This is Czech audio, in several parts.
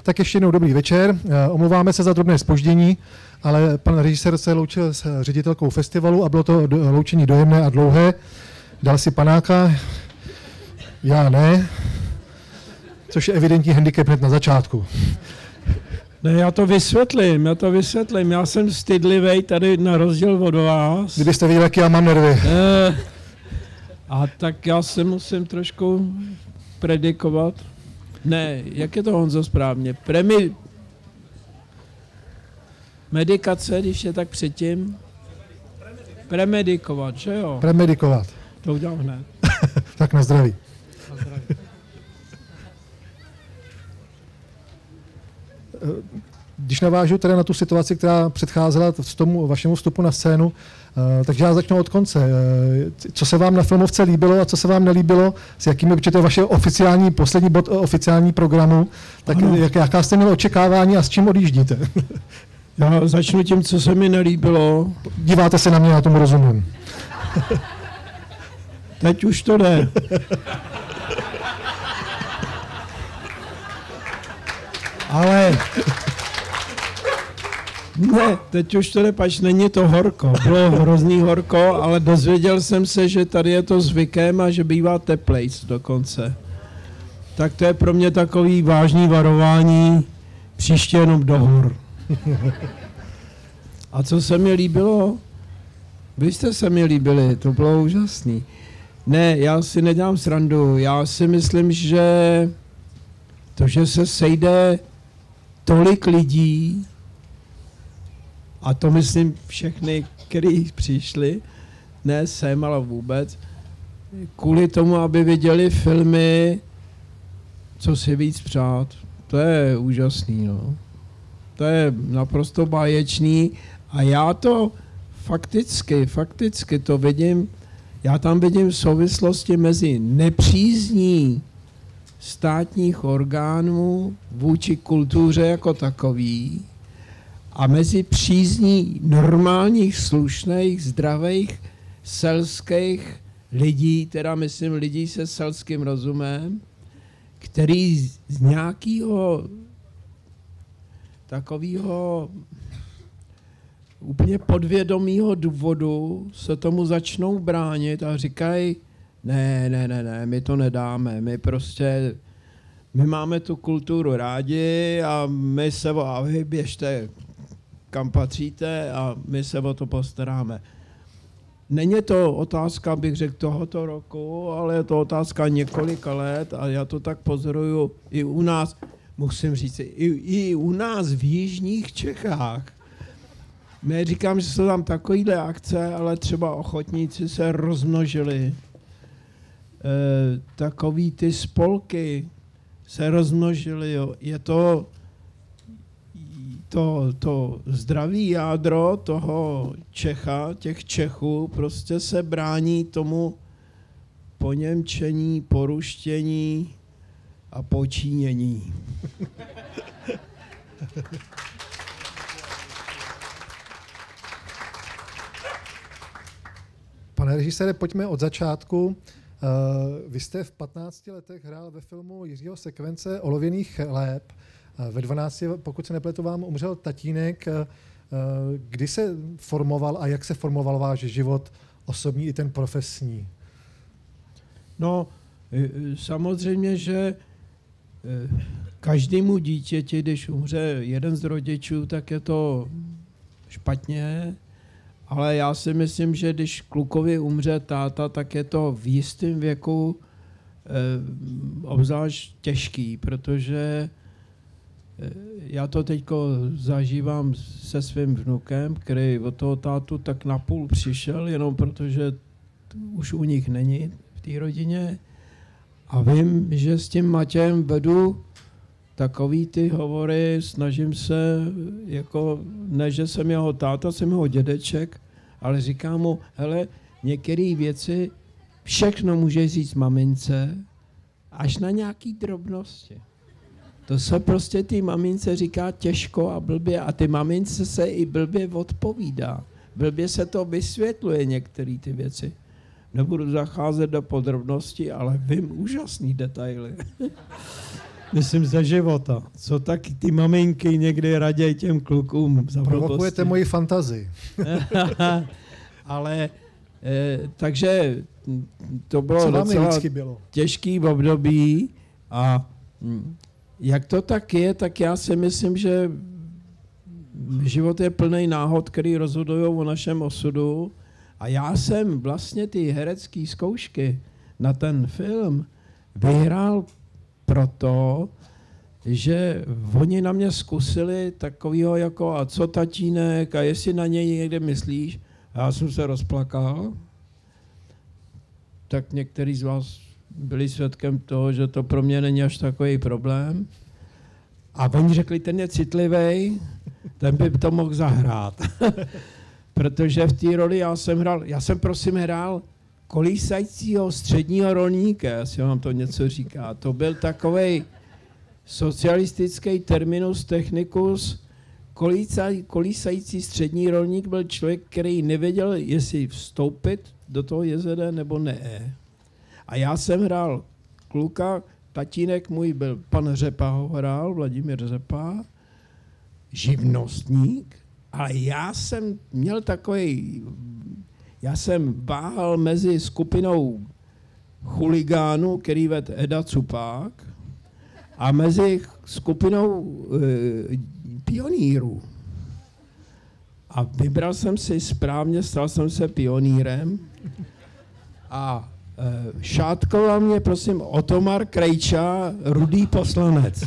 Tak ještě jednou dobrý večer. Omlouváme se za drobné zpoždění, ale pan režisér se loučil s ředitelkou festivalu a bylo to loučení dojemné a dlouhé. Dal si panáka, já ne, což je evidentní handicap hned na začátku. Ne, já to vysvětlím. Já jsem stydlivej tady na rozdíl od vás. Kdybyste viděli, jak já mám nervy. A tak já se musím trošku predikovat. Ne, jak je to, Honzo, správně? Medikace, když je tak předtím? Premedikovat, že jo? Premedikovat. To udělám hned. Tak na zdraví. Na zdraví. Když navážu teda na tu situaci, která předcházela tomu vašemu vstupu na scénu, takže já začnu od konce. Co se vám na filmovce líbilo a co se vám nelíbilo, s jakými, protože to je vaše poslední bod oficiální programu, tak jaká jste měli očekávání a s čím odjíždíte? Já začnu tím, co se mi nelíbilo. Díváte se na mě, já tomu rozumím. Teď už to jde. Ale ne, teď už to nepač, není to horko. Bylo hrozný horko, ale dozvěděl jsem se, že tady je to zvykem a že bývá teplejc dokonce. Tak to je pro mě takový vážný varování, příště jenom do hor. A co se mi líbilo? Vy jste se mi líbili, to bylo úžasný. Ne, já si nedělám srandu, já si myslím, že to, že se sejde tolik lidí, a to myslím všechny, kteří přišli, ne sem, ale vůbec, kvůli tomu, aby viděli filmy, co si víc přát. To je úžasný, no. To je naprosto báječný a já to fakticky to vidím, já tam vidím souvislosti mezi nepřízní státních orgánů vůči kultuře jako takový a mezi přízní normálních, slušných, zdravých, selských lidí, teda myslím lidí se selským rozumem, který z nějakého takového úplně podvědomého důvodu se tomu začnou bránit a říkají, ne, my to nedáme, my máme tu kulturu rádi a vy běžte kam patříte a my se o to postaráme. Není to otázka, bych řekl, tohoto roku, ale je to otázka několika let a já to tak pozoruju i u nás, musím říct, i u nás v jižních Čechách. Neříkám, že jsou tam takovýhle akce, ale třeba ochotníci se rozmnožili. Takový ty spolky se rozmnožily. Jo. Je to zdravý jádro toho Čecha, těch Čechů, prostě se brání tomu poněmčení, poruštění a počínění. Pane režisére, pojďme od začátku. Vy jste v 15 letech hrál ve filmu Jiřího Sekvence Olověný chléb. Ve 12, pokud se nepletu, vám umřel tatínek. Kdy se formoval a jak se formoval váš život osobní i ten profesní? No, samozřejmě, že každému dítěti, když umře jeden z rodičů, tak je to špatně, ale já si myslím, že když klukovi umře táta, tak je to v jistém věku obzvlášť těžký, protože já to teďko zažívám se svým vnukem, který od toho tátu tak napůl přišel, jenom protože už u nich není v té rodině. A vím, že s tím Matějem vedu takový ty hovory, snažím se, jako, ne, že jsem jeho táta, jsem jeho dědeček, ale říkám mu, hele, některé věci, všechno může říct mamince, až na nějaký drobnosti. To se prostě ty mamince říká těžko a blbě a ty mamince se i blbě odpovídá. Blbě se to vysvětluje některé ty věci. Nebudu zacházet do podrobností, ale vím úžasný detaily. Myslím ze života. Co tak ty maminky někdy raději těm klukům za Provokujete moji fantazii. Ale takže to bylo co vám docela bylo? těžký období a jak to tak je, tak já si myslím, že život je plný náhod, který rozhodují o našem osudu a já jsem vlastně ty herecké zkoušky na ten film vyhrál proto, že oni na mě zkusili takovýho jako a co tatínek a jestli na něj někde myslíš. A já jsem se rozplakal. Tak některý z vás byli svědkem toho, že to pro mě není až takový problém. A oni řekli, ten je citlivý, ten by to mohl zahrát. Protože v té roli já jsem prosím hrál kolísajícího středního rolníka, jestli vám to něco říká. To byl takovej socialistický terminus technicus. Kolísající střední rolník byl člověk, který nevěděl, jestli vstoupit do toho jezera nebo ne. A já jsem hrál kluka, tatínek můj byl, pan Řepa ho hrál, Vladimír Řepa, živnostník, ale já jsem měl já jsem váhal mezi skupinou chuligánů, který vedl Eda Cupák, a mezi skupinou pionýrů. A vybral jsem si správně, stal jsem se pionýrem a šátkoval mě, prosím, Otomar Krejča, rudý poslanec.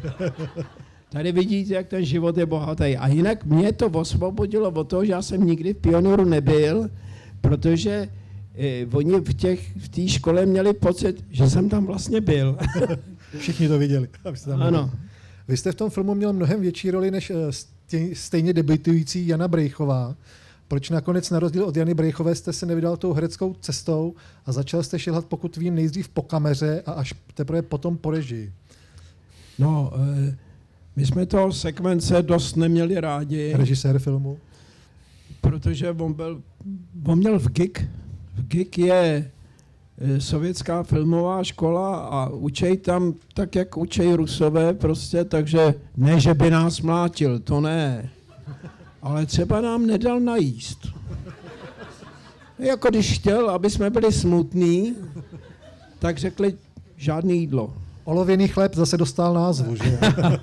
Tady vidíte, jak ten život je bohatý. A jinak mě to osvobodilo od toho, že já jsem nikdy v pionýru nebyl, protože oni v té škole měli pocit, že jsem tam vlastně byl. Všichni to viděli. Ano. Vy jste v tom filmu měl mnohem větší roli než stejně debutující Jana Brejchová. Proč nakonec na rozdíl od Jany Brejchové jste se nevydal tou hereckou cestou a začal jste šilhat, pokud vím, nejdřív po kameře a až teprve potom po režii? No, my jsme toho sekvence dost neměli rádi. Režisér filmu? Protože on měl v GIG. V GIG je sovětská filmová škola a učej tam tak, jak učej Rusové prostě, takže ne, že by nás mlátil, to ne. Ale třeba nám nedal najíst. Jako když chtěl, aby jsme byli smutní, tak řekli žádný jídlo. Olověný chléb zase dostal názvu, že?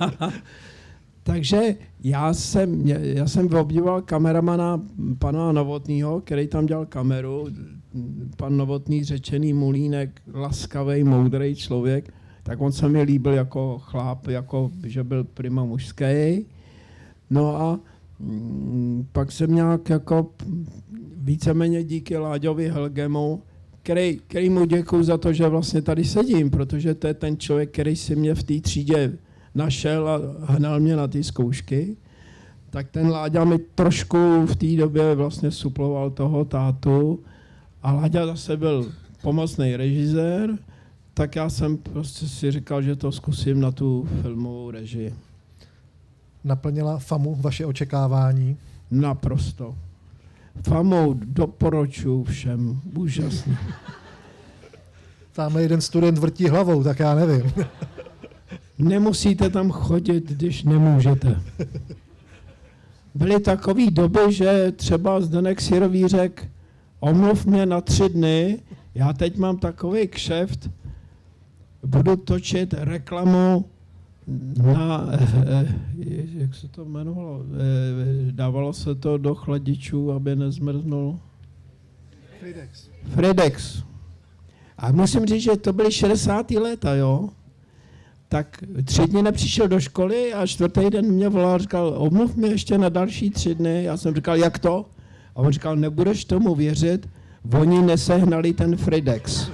Takže já jsem obdivoval kameramana pana Novotného, který tam dělal kameru. Pan Novotný, řečený mulínek, laskavý, moudrý člověk, tak on se mi líbil jako chlap, jako že byl prima mužský. No a pak jsem nějak jako víceméně díky Láďovi Helgemu, který mu děkuju za to, že vlastně tady sedím, protože to je ten člověk, který si mě v té třídě našel a hnal mě na ty zkoušky, tak ten Láďa mi trošku v té době vlastně suploval toho tátu a Láďa zase byl pomocný režisér, tak já jsem prostě si říkal, že to zkusím na tu filmovou režii. Naplnila FAMU vaše očekávání? Naprosto. FAMU doporučuji všem. Úžasný. Tamhle jeden student vrtí hlavou, tak já nevím. Nemusíte tam chodit, když nemůžete. Byly takové doby, že třeba Zdeněk Syrový řekl, omluv mě na 3 dny, já teď mám takový kšeft, budu točit reklamu na, jak se to jmenovalo, dávalo se to do chladičů, aby nezmrznul. Fridex. A musím říct, že to byly 60. léta, jo. Tak 3 dny nepřišel do školy a 4. den mě volal a říkal, omluv mě ještě na další 3 dny. Já jsem říkal, jak to? A on říkal, nebudeš tomu věřit, oni nesehnali ten Fridex.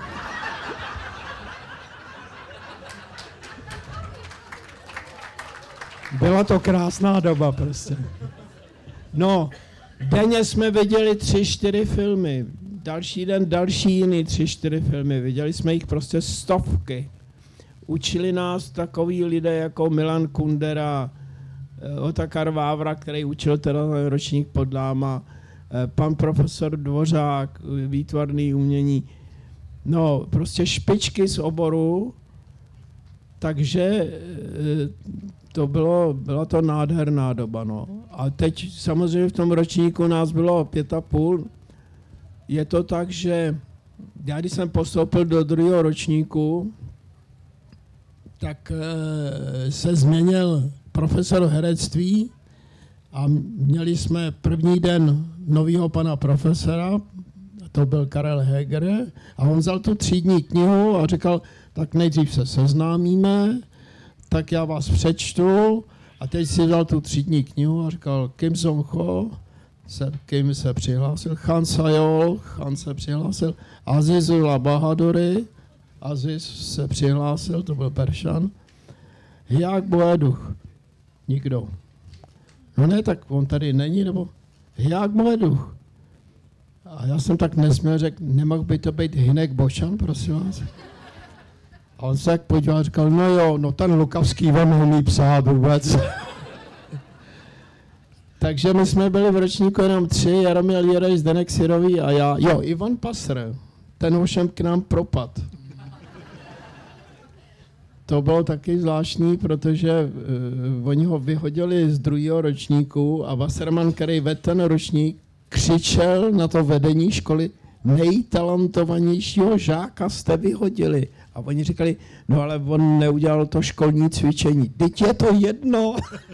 Byla to krásná doba prostě. No, denně jsme viděli 3-4 filmy. Další den další jiný 3-4 filmy. Viděli jsme jich prostě stovky. Učili nás takový lidé jako Milan Kundera, Otakar Vávra, který učil teda ročník pod náma, pan profesor Dvořák, výtvarný umění. No, prostě špičky z oboru. Takže byla to nádherná doba. No. A teď samozřejmě v tom ročníku nás bylo 5,5. Je to tak, že já když jsem postoupil do 2. ročníku, tak se změnil profesor herectví a měli jsme první den nového pana profesora, to byl Karel Heger, a on vzal tu třídní knihu a říkal, tak nejdřív se seznámíme, tak já vás přečtu, a teď si vzal tu třídní knihu a říkal, Kim Jong-ho, Kim se přihlásil, Chan Sayol, Chan se přihlásil, Azizullah Bahadury, Aziz se přihlásil, to byl Peršan, Jak Boeduch, nikdo. No ne, tak on tady není, nebo Jak Boeduch. A já jsem tak nesměl, řekl, nemohl by to být Hynek Bošan, prosím vás. A on se tak podíval a říkal, no jo, no ten Lukavský vám neumí psát vůbec. Takže my jsme byli v ročníku jenom 3, Jaromír Jireš, Zdeněk Syrový a já. Jo, Ivan Passer, ten ovšem k nám propad. To bylo taky zvláštní, protože oni ho vyhodili z 2. ročníku a Wasserman, který vedl ten ročník, křičel na to vedení školy, nejtalentovanějšího žáka jste vyhodili. A oni říkali, no ale on neudělal to školní cvičení. Teď je to jedno.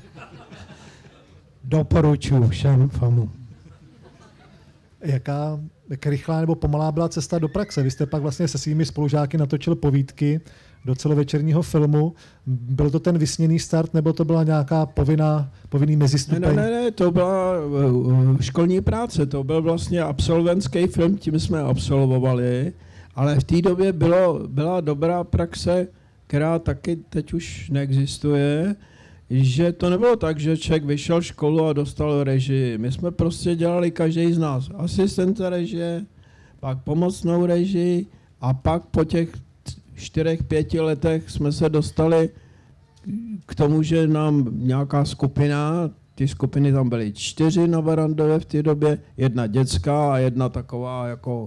Doporučuji všem FAMu. Jak rychlá nebo pomalá byla cesta do praxe? Vy jste pak vlastně se svými spolužáky natočil povídky do celovečerního filmu. Byl to ten vysněný start, nebo to byla nějaká povinný mezistupeň? Ne, to byla školní práce, to byl vlastně absolventský film, tím jsme absolvovali, ale v té době byla dobrá praxe, která taky teď už neexistuje, že to nebylo tak, že člověk vyšel školu a dostal režii. My jsme prostě dělali každý z nás asistenta režie, pak pomocnou režii a pak po těch 4-5 letech jsme se dostali k tomu, že nám nějaká skupina, ty skupiny tam byly 4 na Barrandově v té době, jedna dětská a jedna taková jako,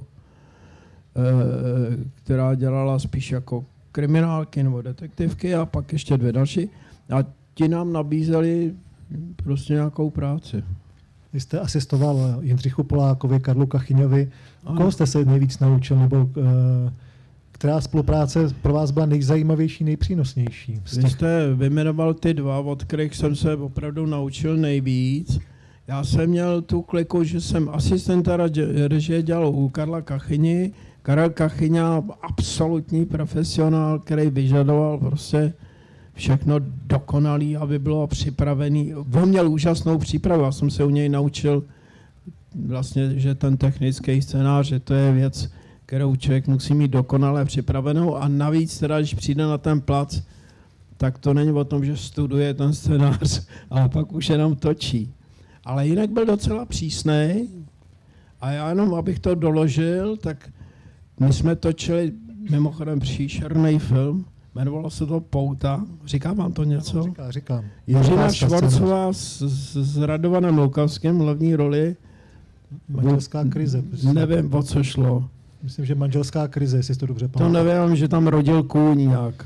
která dělala spíš jako kriminálky nebo detektivky a pak ještě 2 další. A ti nám nabízeli prostě nějakou práci. Vy jste asistoval Jindřichu Polákovi, Karlu Kachyňovi. Koho jste se nejvíc naučil, nebo která spolupráce pro vás byla nejzajímavější, nejpřínosnější? Vy jste vyjmenoval ty 2, od kterých jsem se opravdu naučil nejvíc. Já jsem měl tu kliku, že jsem asistenta režie dělal u Karla Kachyni. Karel Kachyňa, absolutní profesionál, který vyžadoval prostě všechno dokonalý, aby bylo připravený. On měl úžasnou přípravu, já jsem se u něj naučil vlastně, že ten technický scénář, že to je věc, kterou člověk musí mít dokonale připravenou a navíc teda, když přijde na ten plac, tak to není o tom, že studuje ten scénář, ale pak už jenom točí. Ale jinak byl docela přísnej a já jenom, abych to doložil, tak my jsme točili mimochodem příšerný film, jmenovalo se to Pouta. Říká vám to něco? Říkám. Jiřina Švarcová s Radovanem Lukavským, hlavní roli. Manželská krize. Nevím, o co šlo. Myslím, že manželská krize, jestli to dobře pamatuju. To nevím, že tam rodil kůň nějak.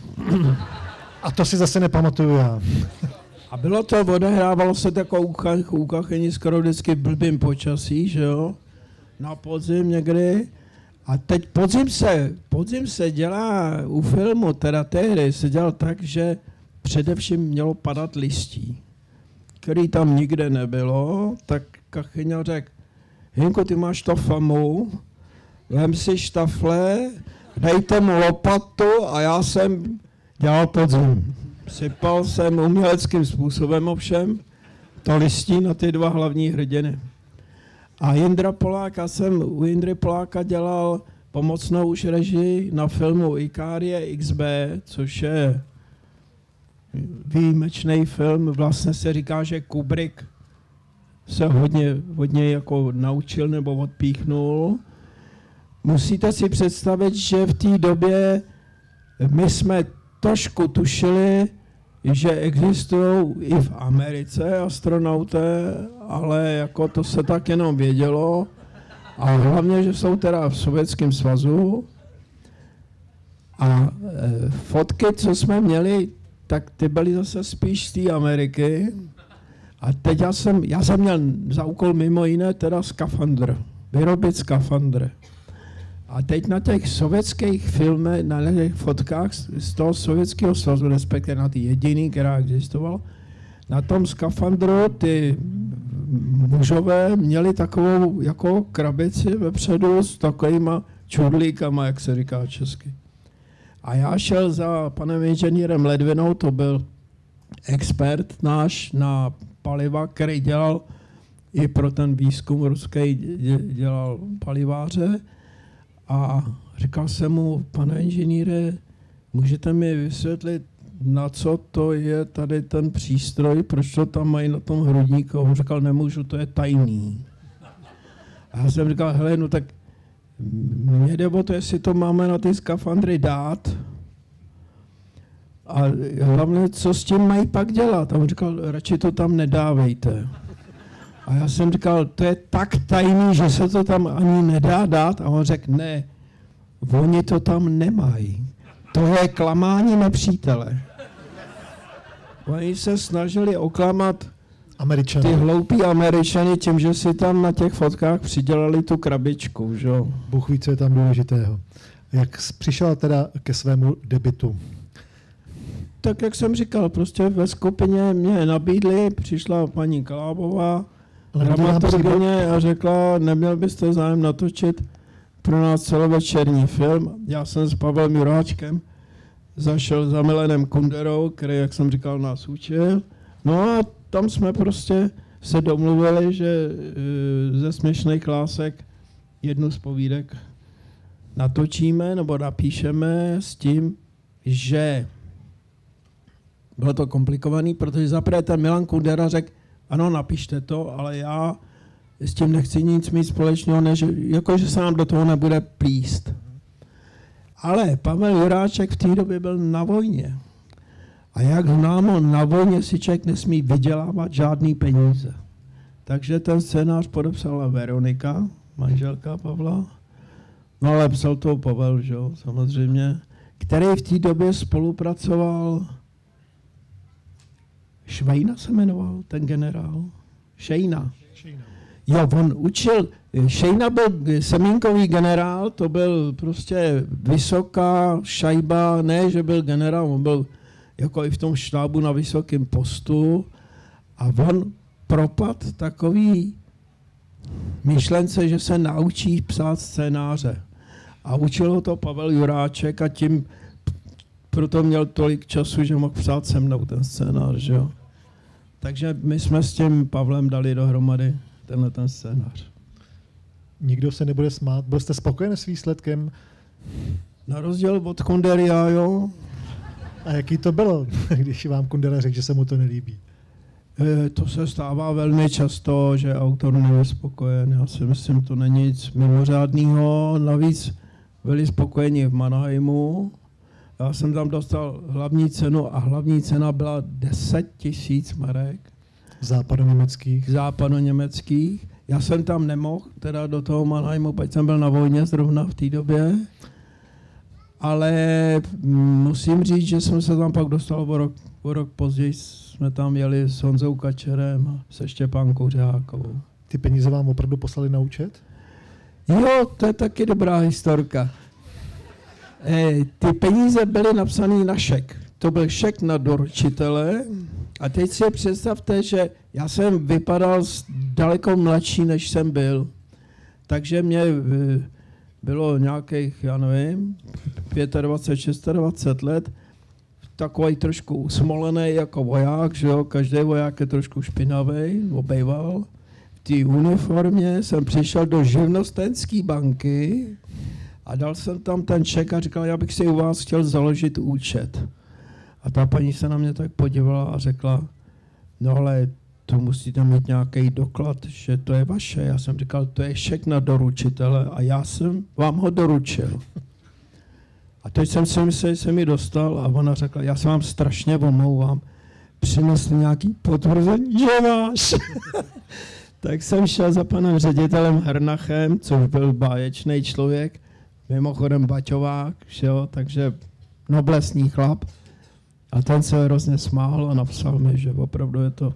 A to si zase nepamatuju já. A bylo to, odehrávalo se takovou u Kachyni skoro vždycky v blbým počasí, že jo? Na podzim někdy. A teď podzim se dělá u filmu, teda tehdy se dělal tak, že především mělo padat listí, který tam nikde nebylo, tak Kachyňa řekl, Hinko, ty máš to FAMu, vem si štafle, dejte mu lopatu a já jsem dělal podzim. Sypal jsem uměleckým způsobem ovšem to listí na ty 2 hlavní hrdiny. A Jindra Polák, já jsem u Jindry Poláka dělal pomocnou už režii na filmu Ikárie XB, což je výjimečný film. Vlastně se říká, že Kubrick se hodně jako naučil nebo odpíchnul. Musíte si představit, že v té době my jsme trošku tušili, že existují i v Americe astronauté, ale jako to se tak jenom vědělo. A hlavně, že jsou teda v Sovětském svazu. A fotky, co jsme měli, tak ty byly zase spíš z té Ameriky. A teď já jsem měl za úkol mimo jiné teda skafandr, vyrobit skafandr. A teď na těch sovětských filmech, na těch fotkách z toho Sovětského svazu, respektive na ty jediný, která existovala, na tom skafandru ty mužové měli takovou jako krabici vepředu s takovýma čudlíkama, jak se říká česky. A já šel za panem inženýrem Ledvinou, to byl expert náš na paliva, který dělal i pro ten výzkum ruský, dělal paliváře. A říkal jsem mu, pane inženýre, můžete mi vysvětlit, na co to je tady ten přístroj, proč to tam mají na tom hrudníku? On říkal, nemůžu, to je tajný. A já jsem říkal, hele, no tak mě jde o to, jestli to máme na ty skafandry dát. A hlavně, co s tím mají pak dělat? A on říkal, radši to tam nedávejte. A já jsem říkal, to je tak tajný, že se to tam ani nedá dát. A on řekl, ne, oni to tam nemají. To je klamání nepřítele. Oni se snažili oklamat ty hloupí Američany tím, že si tam na těch fotkách přidělali tu krabičku. Že? Bůh ví, co je tam důležitého. Jak přišel teda ke svému debutu? Tak jak jsem říkal, prostě ve skupině mě nabídli, přišla paní Kalábová, dramaturgyně a řekla, neměl byste zájem natočit pro nás celovečerní film. Já jsem s Pavlem Juráčkem zašel za Milanem Kunderou, který, jak jsem říkal, nás učil. No a tam jsme prostě se domluvili, že ze Směšných lásek jednu z povídek natočíme nebo napíšeme s tím, že bylo to komplikovaný, protože zaprvé ten Milan Kundera řekl, ano, napište to, ale já s tím nechci nic mít společného, než jakože se nám do toho nebude plíst. Ale Pavel Juráček v té době byl na vojně. A jak známo, na vojně si člověk nesmí vydělávat žádný peníze. Takže ten scénář podepsala Veronika, manželka Pavla. No ale psal to Pavel, že jo, samozřejmě, který v té době spolupracoval. Švejna se jmenoval, ten generál. Šejna. Jo, on učil, Šejna byl semínkový generál, to byl prostě vysoká šajba, ne, že byl generál, on byl jako i v tom štábu na vysokém postu a on propad takový myšlence, že se naučí psát scénáře. A učil ho to Pavel Juráček a tím proto měl tolik času, že mohl psát se mnou ten scénář, že jo. Takže my jsme s tím Pavlem dali dohromady tenhle ten scénář. Nikdo se nebude smát. Byl jste spokojen s výsledkem? Na rozdíl od Kunderia, jo. A jaký to bylo, když vám Kundera řekl, že se mu to nelíbí? To se stává velmi často, že autor není spokojen. Já si myslím, to není nic mimořádného. Navíc byli spokojeni v Mannheimu. Já jsem tam dostal hlavní cenu a hlavní cena byla 10 000 marek. Západoněmeckých. Já jsem tam nemohl, teda do toho Mannheimu, protože jsem byl na vojně zrovna v té době. Ale musím říct, že jsem se tam pak dostal o rok později. Jsme tam jeli s Honzou Kačerem a se Štěpánkou Řehákovou. Ty peníze vám opravdu poslali na účet? Jo, to je taky dobrá historka. Ty peníze byly napsané na šek. To byl šek na doručitele. A teď si představte, že já jsem vypadal daleko mladší, než jsem byl. Takže mě bylo nějakých, já nevím, 25, 26 let. Takový trošku usmolený jako voják, že jo? Každý voják je trošku špinavý, obejval. V té uniformě jsem přišel do živnostenské banky a dal jsem tam ten ček a říkal, já bych si u vás chtěl založit účet. A ta paní se na mě tak podívala a řekla, no ale to musíte mít nějaký doklad, že to je vaše. Já jsem říkal, to je šek na doručitele a já jsem vám ho doručil. A teď jsem si myslel, že jsem ji dostal a ona řekla, já se vám strašně omlouvám, přinesl nějaký potvrzení, že máš. Tak jsem šel za panem ředitelem Hernachem, což byl báječný člověk, mimochodem baťovák, jo, takže noblesní chlap. A ten se hrozně smál a napsal mi, že opravdu je to.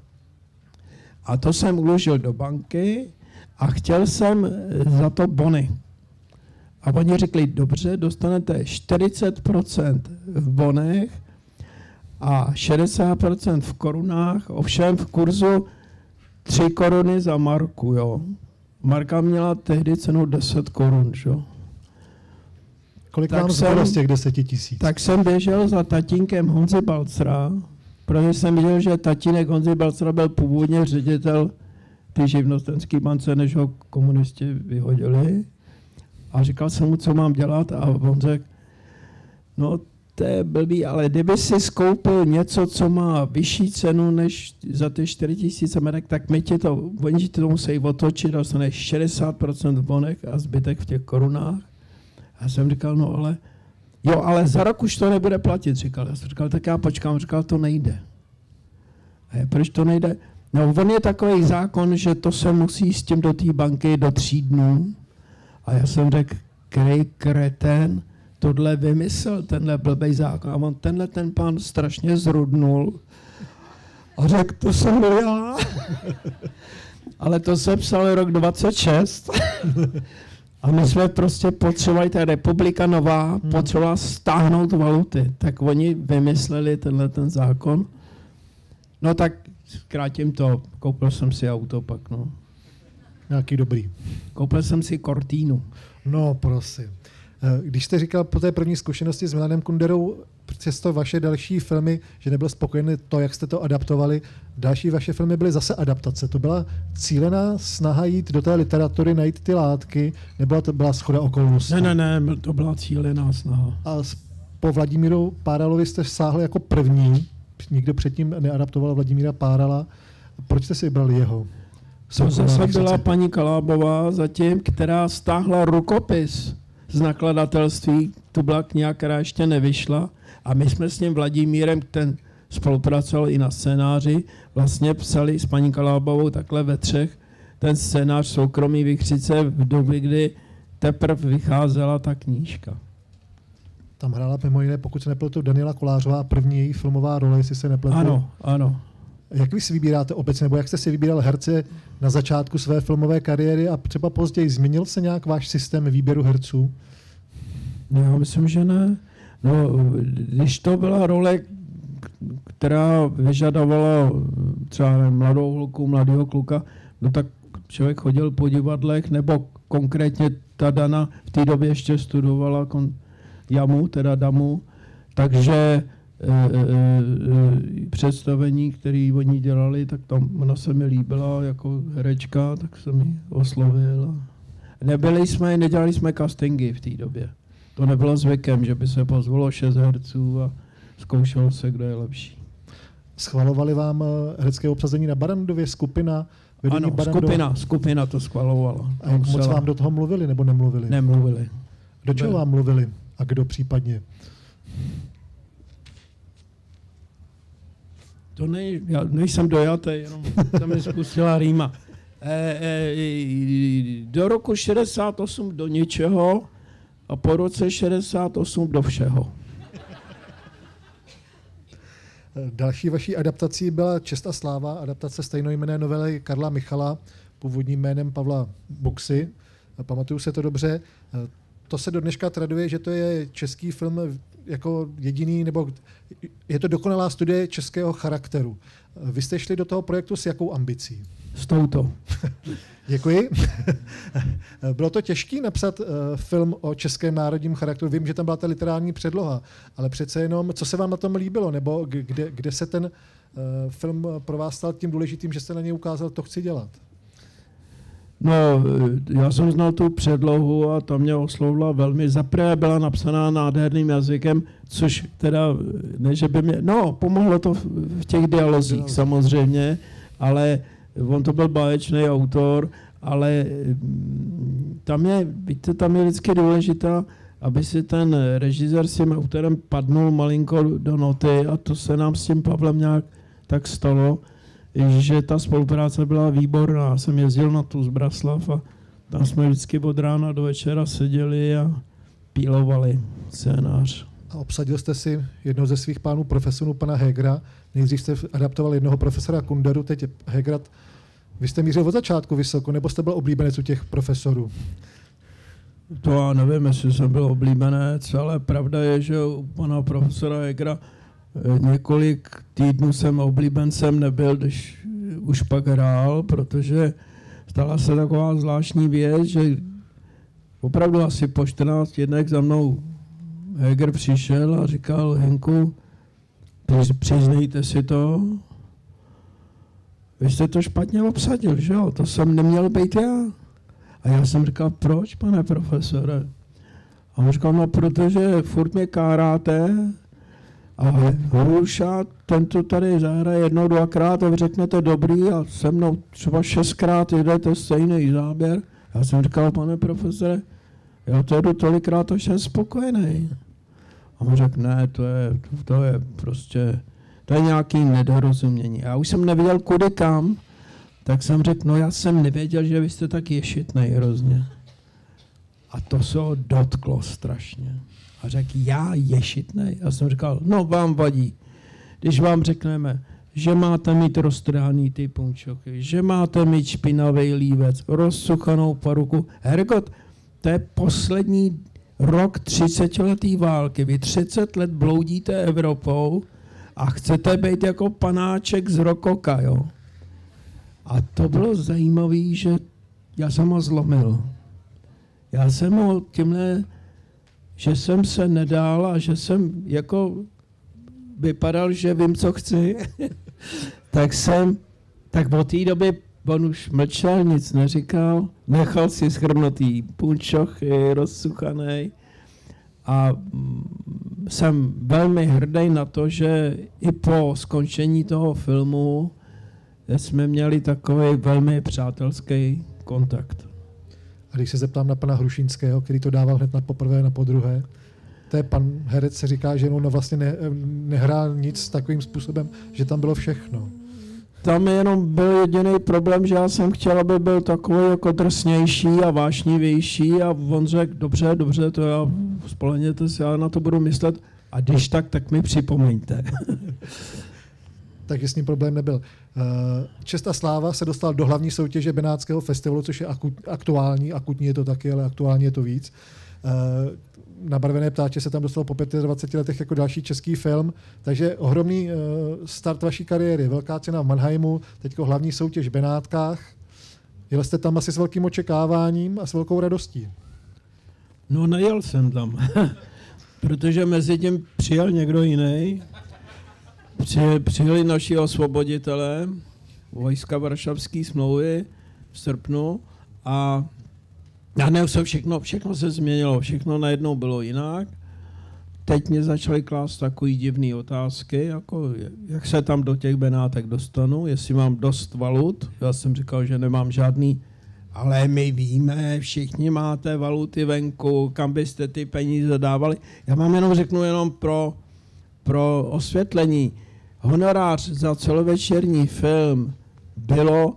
A to jsem uložil do banky a chtěl jsem za to bony. A oni řekli, dobře, dostanete 40% v bonech a 60% v korunách, ovšem v kurzu 3 koruny za marku, jo. Marka měla tehdy cenu 10 korun, jo. Kolik vám zbylo z těch 10 000? Tak jsem běžel za tatínkem Honzy Balcera, protože jsem viděl, že tatínek Honzy Balcera byl původně ředitel té živnostenské bance, než ho komunisti vyhodili. A říkal jsem mu, co mám dělat, a on řekl, no to je blbý, ale kdyby si skoupil něco, co má vyšší cenu než za ty 4 000 marek, tak oni ti to musí otočit, dostaneš 60% v bonech a zbytek v těch korunách. A jsem říkal, no ale za rok už to nebude platit, říkal. Já jsem říkal, tak já počkám, říkal, to nejde. A proč to nejde? No on je takový zákon, že to se musí s tím do té banky do 3 dnů. A já jsem řekl, který kretén tohle vymyslel, tenhle blbej zákon. A on ten pán strašně zrudnul a řekl, to jsem já. Ale to se psal rok 26. A my jsme prostě potřebovali, ta republika nová potřebovala stáhnout valuty. Tak oni vymysleli ten zákon. No tak zkrátím to, koupil jsem si auto pak, no. Nějaký dobrý. Koupil jsem si Cortínu. No, prosím. Když jste říkal po té první zkušenosti s Milanem Kunderou, přes to vaše další filmy, že nebyl spokojený to, jak jste to adaptovali, další vaše filmy byly zase adaptace. To byla cílená snaha jít do té literatury, najít ty látky, nebo to byla shoda okolností? Ne, to byla cílená snaha. A po Vladimíru Páralovi jste sáhli jako první, nikdo předtím neadaptoval Vladimíra Párala. Proč jste si vybrali jeho? To zase byla paní Kalábová zatím, která stáhla rukopis z nakladatelství, to byla kniha, která ještě nevyšla, a my jsme s tím Vladimírem, ten spolupracoval i na scénáři, vlastně psali s paní Kalábovou takhle ve 3 ten scénář Soukromí vichřice v době, kdy teprve vycházela ta knížka. Tam hrála mimo jiné, pokud se nepletu, Daniela Kolářová, první její filmová role, jestli se nepletu. Ano. Jak vy si vybíráte obecně, nebo jak jste si vybíral herce na začátku své filmové kariéry a třeba později? Změnil se nějak váš systém výběru herců? No, já myslím, že ne. No, když to byla role, která vyžadovala třeba mladou holku, mladého kluka, no tak člověk chodil po divadlech, nebo konkrétně ta Dana v té době ještě studovala Damu, takže představení, které oni dělali, tak tam ona se mi líbila jako herečka, tak jsem ji oslovil. Nedělali jsme castingy v té době. To nebylo zvykem, že by se pozvalo 6 herců a zkoušelo se, kdo je lepší. Schvalovali vám herecké obsazení na Barrandově, skupina? Ano, skupina to schvalovala. A jak moc vám do toho mluvili nebo nemluvili? Nemluvili. Do čeho vám mluvili a kdo případně? To já nejsem dojatý, jenom tam mi spustila rýma. Do roku 68 do ničeho a po roce 68 do všeho. Další vaší adaptací byla Čest a sláva, adaptace stejnojmenné novely Karla Michala, původním jménem Pavla Buxy. Pamatuju se to dobře. To se do dneška traduje, že to je český film jako jediný, nebo je to dokonalá studie českého charakteru. Vy jste šli do toho projektu s jakou ambicí? S touto. Děkuji. Bylo to těžké napsat film o českém národním charakteru? Vím, že tam byla ta literární předloha, ale přece jenom, co se vám na tom líbilo? Nebo kde se ten film pro vás stal tím důležitým, že jste na něj ukázal, to chci dělat? No, já jsem znal tu předlohu a ta mě oslovila velmi. Zaprvé byla napsaná nádherným jazykem, což teda, ne, že by mě, no, pomohlo to v těch dialozích samozřejmě, ale on to byl báječný autor, ale tam je vždycky důležitá, aby si ten režisér s tím autorem padnul malinko do noty, a to se nám s tím Pavlem nějak tak stalo, že ta spolupráce byla výborná. Jsem jezdil na tu Zbraslav a tam jsme vždycky od rána do večera seděli a pílovali scénář. A obsadil jste si jednoho ze svých pánů profesorů, pana Hegera. Nejdřív jste adaptoval jednoho profesora Kunderu, teď Hegera. Vy jste mířil od začátku vysoko, nebo jste byl oblíbenec u těch profesorů? To já nevím, jestli jsem byl oblíbenec, ale pravda je, že u pana profesora Hegera několik týdnů jsem oblíbencem nebyl, když už pak hrál, protože stala se taková zvláštní věc, že opravdu asi po 14 dnech za mnou Heger přišel a říkal: Henku, přiznejte si to, vy jste to špatně obsadil, že jo, to jsem neměl být já. A já jsem říkal: proč, pane profesore? A on říkal: no, protože furt mě káráte a Hruša, ten to tady zahraje jednou, dvakrát a vy řeknete dobrý a se mnou třeba 6krát jdete stejný záběr. Já jsem říkal: pane profesore, já to jedu tolikrát, až jsem spokojený. A on řekl: ne, to je prostě, to je nějaký nedorozumění. Já už jsem nevěděl kudy kam, tak jsem řekl: no, já jsem nevěděl, že vy jste tak ješitnej hrozně. A to se ho dotklo strašně. A řekl: já ješitnej? Já jsem říkal: no, vám vadí, když vám řekneme, že máte mít roztrhaný ty punčochy, že máte mít špinavý lívec, rozsuchanou paruku. Hergot, to je poslední rok 30letý války. Vy 30 let bloudíte Evropou a chcete být jako panáček z rokoka, jo? A to bylo zajímavé, že já jsem ho zlomil. Já jsem ho tímhle, že jsem se nedal a že jsem jako vypadal, že vím, co chci, tak od té doby on už mlčel, nic neříkal, nechal si shrnutý punčochy, rozsuchanej a jsem velmi hrdý na to, že i po skončení toho filmu jsme měli takový velmi přátelský kontakt. A když se zeptám na pana Hrušínského, který to dával hned na poprvé, na podruhé, to je pan herec, se říká, že on vlastně nehrál nic takovým způsobem, že tam bylo všechno. Tam jenom byl jediný problém, že já jsem chtěl, aby byl takový jako drsnější a vášnivější a on řekl: dobře, to já spolehněte se, já na to budu myslet a když tak mi připomeňte. Takže s ním problém nebyl. Čest a sláva se dostal do hlavní soutěže Benátského festivalu, což je akutní je to taky, ale aktuální je to víc. Na Barvené ptáče se tam dostal po 25 letech jako další český film, takže ohromný start vaší kariéry. Velká cena v Mannheimu, teďko hlavní soutěž v Benátkách. Jel jste tam asi s velkým očekáváním a s velkou radostí. No, nejel jsem tam, protože mezi tím přijel někdo jiný. Přijeli naši osvoboditelé, vojska Varšavské smlouvy v srpnu a všechno se změnilo, všechno najednou bylo jinak. Teď mě začaly klást takový divný otázky, jako jak se tam do těch Benátek dostanu, jestli mám dost valut. Já jsem říkal, že nemám žádný, ale my víme, všichni máte valuty venku, kam byste ty peníze dávali. Já vám řeknu pro osvětlení. Honorář za celovečerní film bylo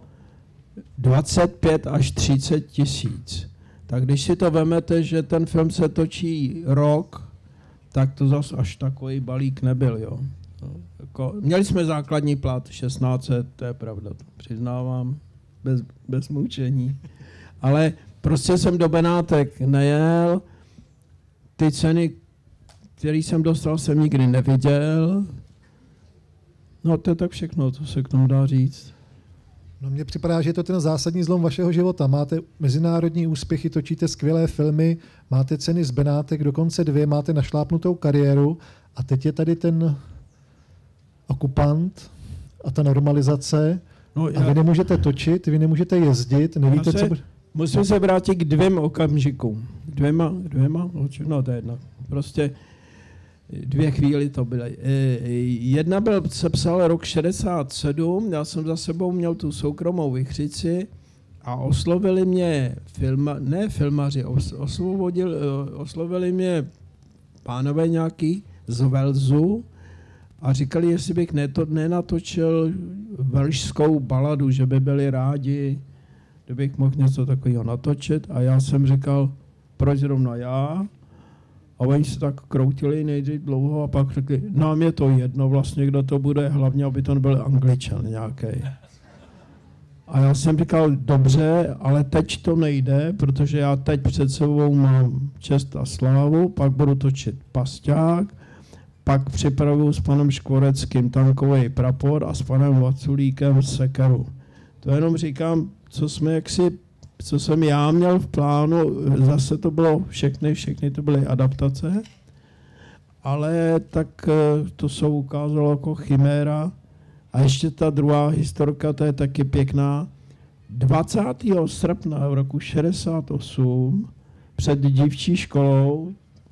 25 až 30 tisíc. Tak když si to vemete, že ten film se točí rok, tak to zas až takový balík nebyl, jo. Měli jsme základní plat 1600, to je pravda, to přiznávám, bez mučení. Ale prostě jsem do Benátek nejel, ty ceny, které jsem dostal, jsem nikdy neviděl. No to je tak všechno, co se k tomu dá říct. No mně připadá, že je to ten zásadní zlom vašeho života. Máte mezinárodní úspěchy, točíte skvělé filmy, máte ceny z Benátek, dokonce 2, máte našlápnutou kariéru a teď je tady ten okupant a ta normalizace a vy nemůžete točit, vy nemůžete jezdit, nevíte, co bude. Musím se vrátit k 2 okamžikům. Dvěma? No to je jedno. Prostě 2 chvíli to byly. Jedna se psal rok 67, já jsem za sebou měl tu soukromou Vichřici a oslovili mě filmaři, oslovili mě pánové nějaký z Velzu a říkali, jestli bych nenatočil velšskou baladu, že by byli rádi, kdybych mohl něco takového natočit a já jsem říkal, proč zrovna já? A oni se tak kroutili nejdřív dlouho a pak řekli, nám je to jedno vlastně, kdo to bude, hlavně, aby to nebyl Angličan nějaký. A já jsem říkal, dobře, ale teď to nejde, protože já teď před sebou mám Čest a slávu, pak budu točit Pasťák, pak připravuju s panem Škvoreckým Tankový prapor a s panem Vaculíkem Sekeru. To jenom říkám, co jsem já měl v plánu, zase to bylo všechny to byly adaptace, ale tak to se ukázalo jako chiméra. A ještě ta druhá historka, to je taky pěkná. 20. srpna roku 68 před dívčí školou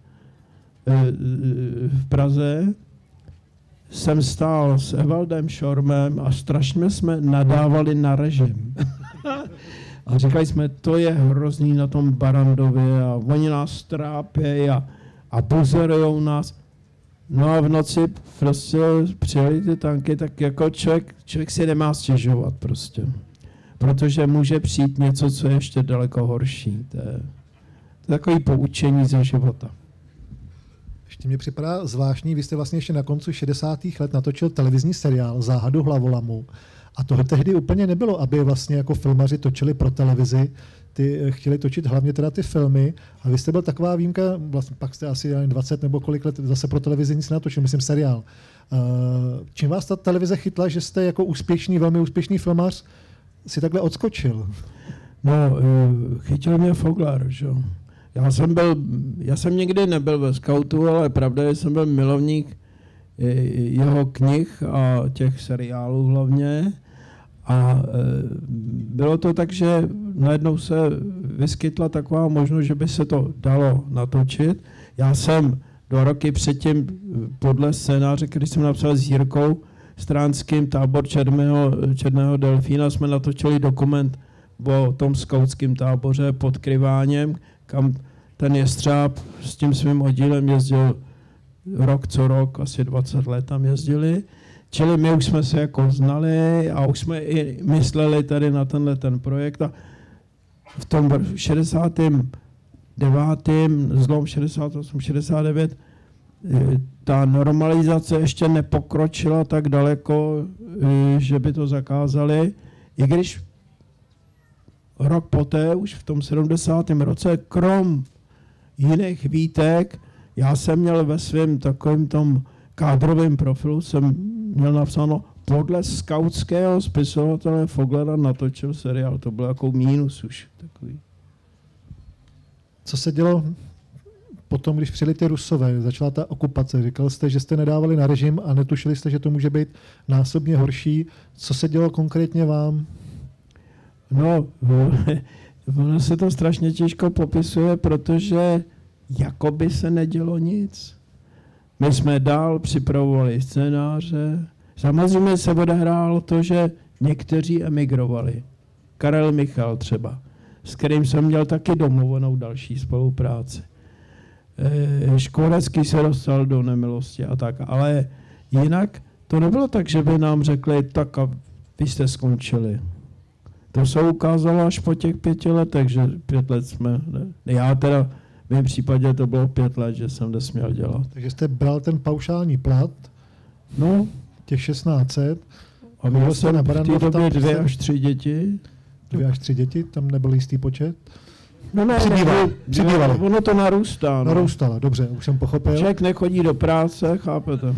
v Praze jsem stál s Evaldem Šormem a strašně jsme nadávali na režim. A říkali jsme, to je hrozný na tom Barrandově a oni nás trápějí a buzerujou nás. No a v noci prostě přijeli ty tanky, tak jako člověk si nemá stěžovat prostě. Protože může přijít něco, co je ještě daleko horší. To je takový poučení ze života. Ještě mě připadá zvláštní, vy jste vlastně ještě na konci 60. let natočil televizní seriál Záhadu hlavolamu. A toho tehdy úplně nebylo, aby vlastně jako filmaři točili pro televizi, ty chtěli točit hlavně teda ty filmy a vy jste byl taková výjimka, vlastně pak jste asi 20 nebo kolik let zase pro televizi nic natočil, myslím seriál. Čím vás ta televize chytla, že jste jako úspěšný, velmi úspěšný filmař si takhle odskočil? No, chytil mě Foglar, že? Já jsem nikdy nebyl ve skautu, ale pravda je, že jsem byl milovník jeho knih a těch seriálů hlavně. A bylo to tak, že najednou se vyskytla taková možnost, že by se to dalo natočit. Já jsem 2 roky předtím podle scénáře, který jsem napsal s Jirkou Stránským, Tábor Černého delfína, jsme natočili dokument o tom skautském táboře pod Kryváněm, kam ten Jestřáb s tím svým oddílem jezdil rok co rok, asi 20 let tam jezdili. Čili my už jsme se jako znali a už jsme i mysleli tady na ten projekt. A v tom 69. zlom 68, 69, ta normalizace ještě nepokročila tak daleko, že by to zakázali. I když rok poté, už v tom 70. roce, krom jiných výtek, já jsem měl ve svém takovém tom kádrovém profilu, jsem měl napsáno, podle skautského spisovatele Foglera natočil seriál. To byl jako mínus už takový. Co se dělo potom, když přijeli ty Rusové, začala ta okupace? Říkal jste, že jste nedávali na režim a netušili jste, že to může být násobně horší. Co se dělo konkrétně vám? No, ono se to strašně těžko popisuje, protože jakoby se nedělo nic. My jsme dál připravovali scénáře. Samozřejmě se odehrálo to, že někteří emigrovali. Karel Michal třeba, s kterým jsem měl taky domluvenou další spolupráci. Škvorecký se dostal do nemilosti a tak. Ale jinak to nebylo tak, že by nám řekli, tak a vy jste skončili. To se ukázalo až po těch 5 letech, že 5 let jsme... Já teda v mém případě to bylo 5 let, že jsem nesměl dělat. Takže jste bral ten paušální plat, no, těch 1600. A měl jsem v té době 2 až 3 děti. 2 až 3 děti, tam nebyl jistý počet? No ne, přibývali. Ono to narůstá. No. Narůstalo, dobře, už jsem pochopil. Člověk nechodí do práce, chápete.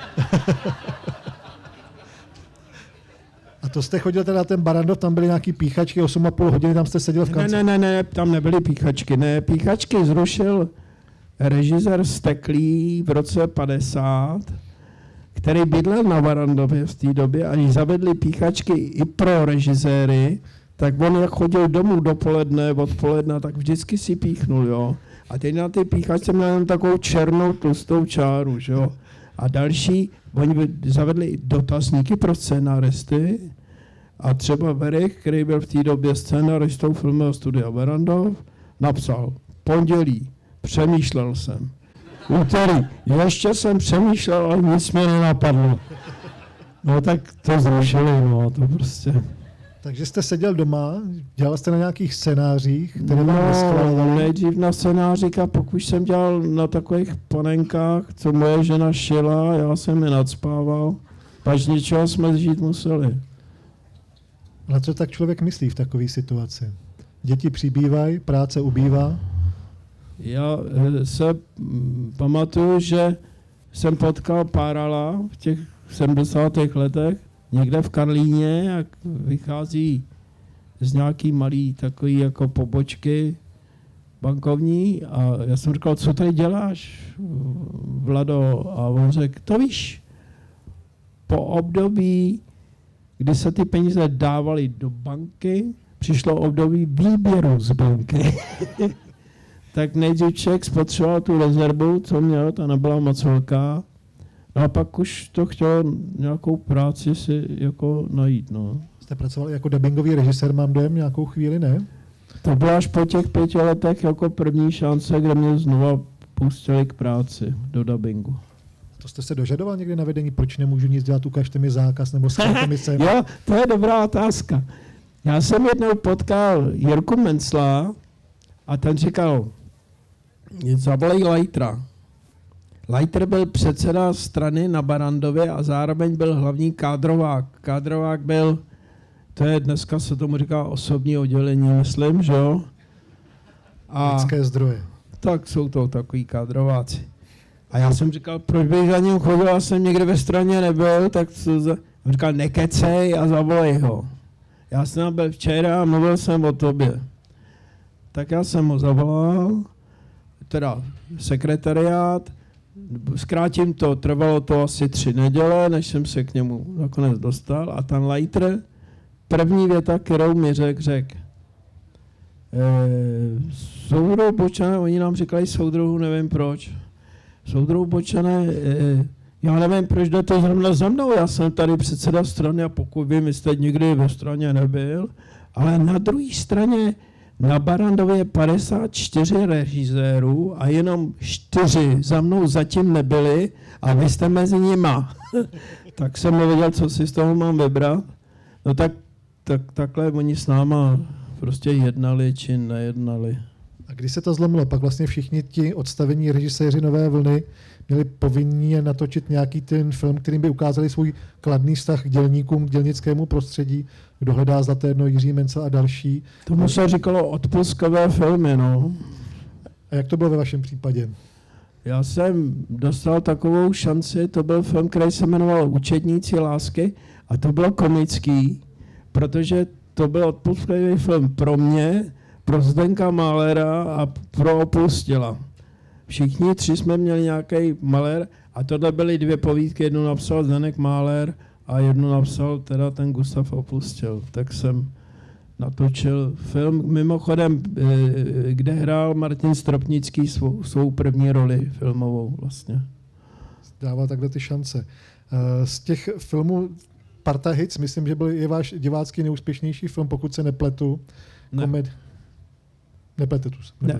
A to jste chodil teda na ten Barrandov, tam byly nějaký píchačky, 8,5 hodiny, tam jste seděl v kanceláři. Ne, tam nebyly píchačky. Ne, píchačky zrušil režisér Steklý v roce 50, který bydlel na Barrandově v té době, a když zavedli píchačky i pro režiséry, tak on jak chodil domů dopoledne, odpoledne, tak vždycky si píchnul, jo. A teď na ty píchačce měl jen takovou černou tlustou čáru, že jo. A další, oni zavedli dotazníky pro scénaristy a třeba Verich, který byl v té době scénaristou filmového studia Barrandov, napsal: pondělí, přemýšlel jsem. Úterý, ještě jsem přemýšlel, ale nic mě nenapadlo. No tak to zrušili, no, to prostě... Takže jste seděl doma, dělal jste na nějakých scénářích, které vám neschvalovaly? Nejdřív na scénářích a pokud jsem dělal na takových panenkách, co moje žena šila, já jsem je nadspával, pak z ničeho jsme žít museli. Na co tak člověk myslí v takové situaci? Děti přibývají, práce ubývá? Já se pamatuju, že jsem potkal Párala v těch 70. letech, někde v Karlíně, jak vychází z nějaký malý takový jako pobočky bankovní a já jsem říkal, co tady děláš, Vlado? A on řekl, to víš, po období, kdy se ty peníze dávaly do banky, přišlo období výběru z banky. Tak nejdřív člověk spotřeboval tu rezervu, co měl, ta nebyla moc velká. No a pak už to chtěl nějakou práci si jako najít, no. Jste pracoval jako dabingový režisér, mám dojem, nějakou chvíli, ne? To bylo až po těch 5 letech jako první šance, kde mě znova pustili k práci do dabingu. To jste se dožadoval někdy na vedení, proč nemůžu nic dělat, ukažte mi zákaz, nebo schválte mi sem? Jo, to je dobrá otázka. Já jsem jednou potkal Jirku Mencla a ten říkal, zavolej Leitera. Leiter byl předseda strany na Barrandově a zároveň byl hlavní kádrovák. Kádrovák byl, to je dneska se tomu říká osobní oddělení, myslím, že jo? A lidské zdroje. Tak jsou to takový kádrováci. A já jsem říkal, proč bych za ním chodil, já jsem někde ve straně nebyl, tak on říkal, nekecej a zavolej ho. Já jsem byl včera a mluvil jsem o tobě. Tak já jsem ho zavolal, teda sekretariát, zkrátím to, trvalo to asi 3 neděle, než jsem se k němu nakonec dostal a ten Leiter, první věta, kterou mi řekl, soudruhu Bočané, oni nám říkali soudruhu, nevím proč, soudruhu Bočané, já nevím, proč jdete zrovna za mnou, já jsem tady předseda strany a pokud vím, jste nikdy ve straně nebyl, ale na druhé straně na Barrandově je 54 režisérů a jenom 4 za mnou zatím nebyli a vy jste mezi nima. Tak jsem nevěděl, co si z toho mám vybrat. No takhle oni s náma prostě jednali či nejednali. A když se to zlomilo, pak vlastně všichni ti odstavení režiséři Nové vlny měli povinně natočit nějaký ten film, kterým by ukázali svůj kladný vztah k dělníkům, k dělnickému prostředí, Kdo hledá zlaté dno, Jiří Mencel a další. Tomu se říkalo odpustkové filmy, no. A jak to bylo ve vašem případě? Já jsem dostal takovou šanci, to byl film, který se jmenoval Učedníci lásky a to bylo komický, protože to byl odpustkový film pro mě, pro Zdenka Málera a pro Opustila. Všichni 3 jsme měli nějaký Malér a tohle byly 2 povídky, jednu napsal Zdeněk Máler a jednu napsal teda ten Gustav Opustil. Tak jsem natočil film, mimochodem, kde hrál Martin Stropnický svou první roli filmovou vlastně. Dává takhle ty šance. Z těch filmů Parta Hits, myslím, že je váš divácký nejúspěšnější film, pokud se nepletu. Ne. Nepletu se. Ne.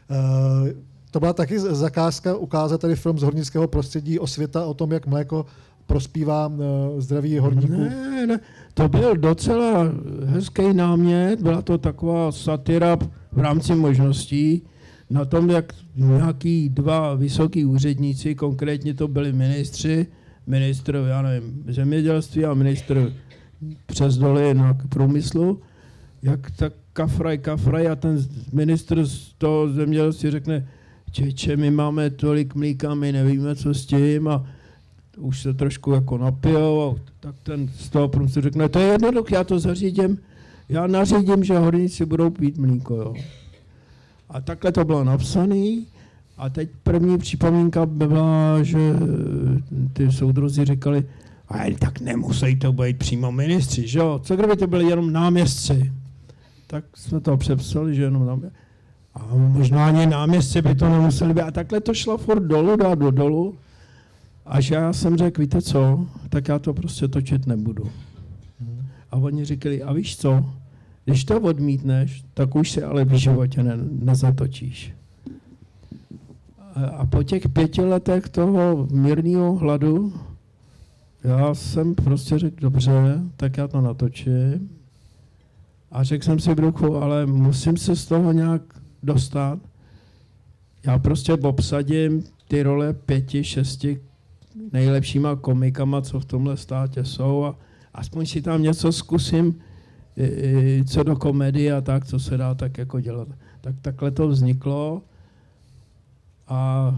To byla taky zakázka ukázat tady film z hornického prostředí, osvěta o tom, jak mléko prospívá zdraví horníků. Ne, to byl docela hezký námět, byla to taková satira v rámci možností na tom, jak nějaký 2 vysoký úředníci, konkrétně to byli ministr, já nevím, zemědělství a ministr přes doly na průmyslu, jak tak kafraj a ten ministr z toho zemědělství řekne, čeče, my máme tolik mlíka, my nevíme, co s tím a už se trošku jako napijou, tak ten z toho průmyslu řekne, to je jednoduché, já to zařídím, já nařídím, že horníci budou pít mlíko, jo. A takhle to bylo napsané a teď první připomínka byla, že ty soudruzi říkali, ale tak nemusí to být přímo ministři, že jo, co kdyby to byli jenom náměstci. Tak jsme to přepsali, že jenom náměstci. A možná ani náměstci by to nemuseli být. A takhle to šlo furt dolů. Až já jsem řekl, víte co, tak já to prostě točit nebudu. A oni říkali, a víš co, když to odmítneš, tak už se ale v životě nezatočíš. A po těch 5 letech toho mírného hladu, já jsem prostě řekl, dobře, tak já to natočím. A řekl jsem si v duchu, ale musím se z toho nějak dostat. Já prostě obsadím ty role 5, 6 nejlepšíma komikama, co v tomhle státě jsou a aspoň si tam něco zkusím, co do komedie a tak, co se dá tak jako dělat. Tak takhle to vzniklo a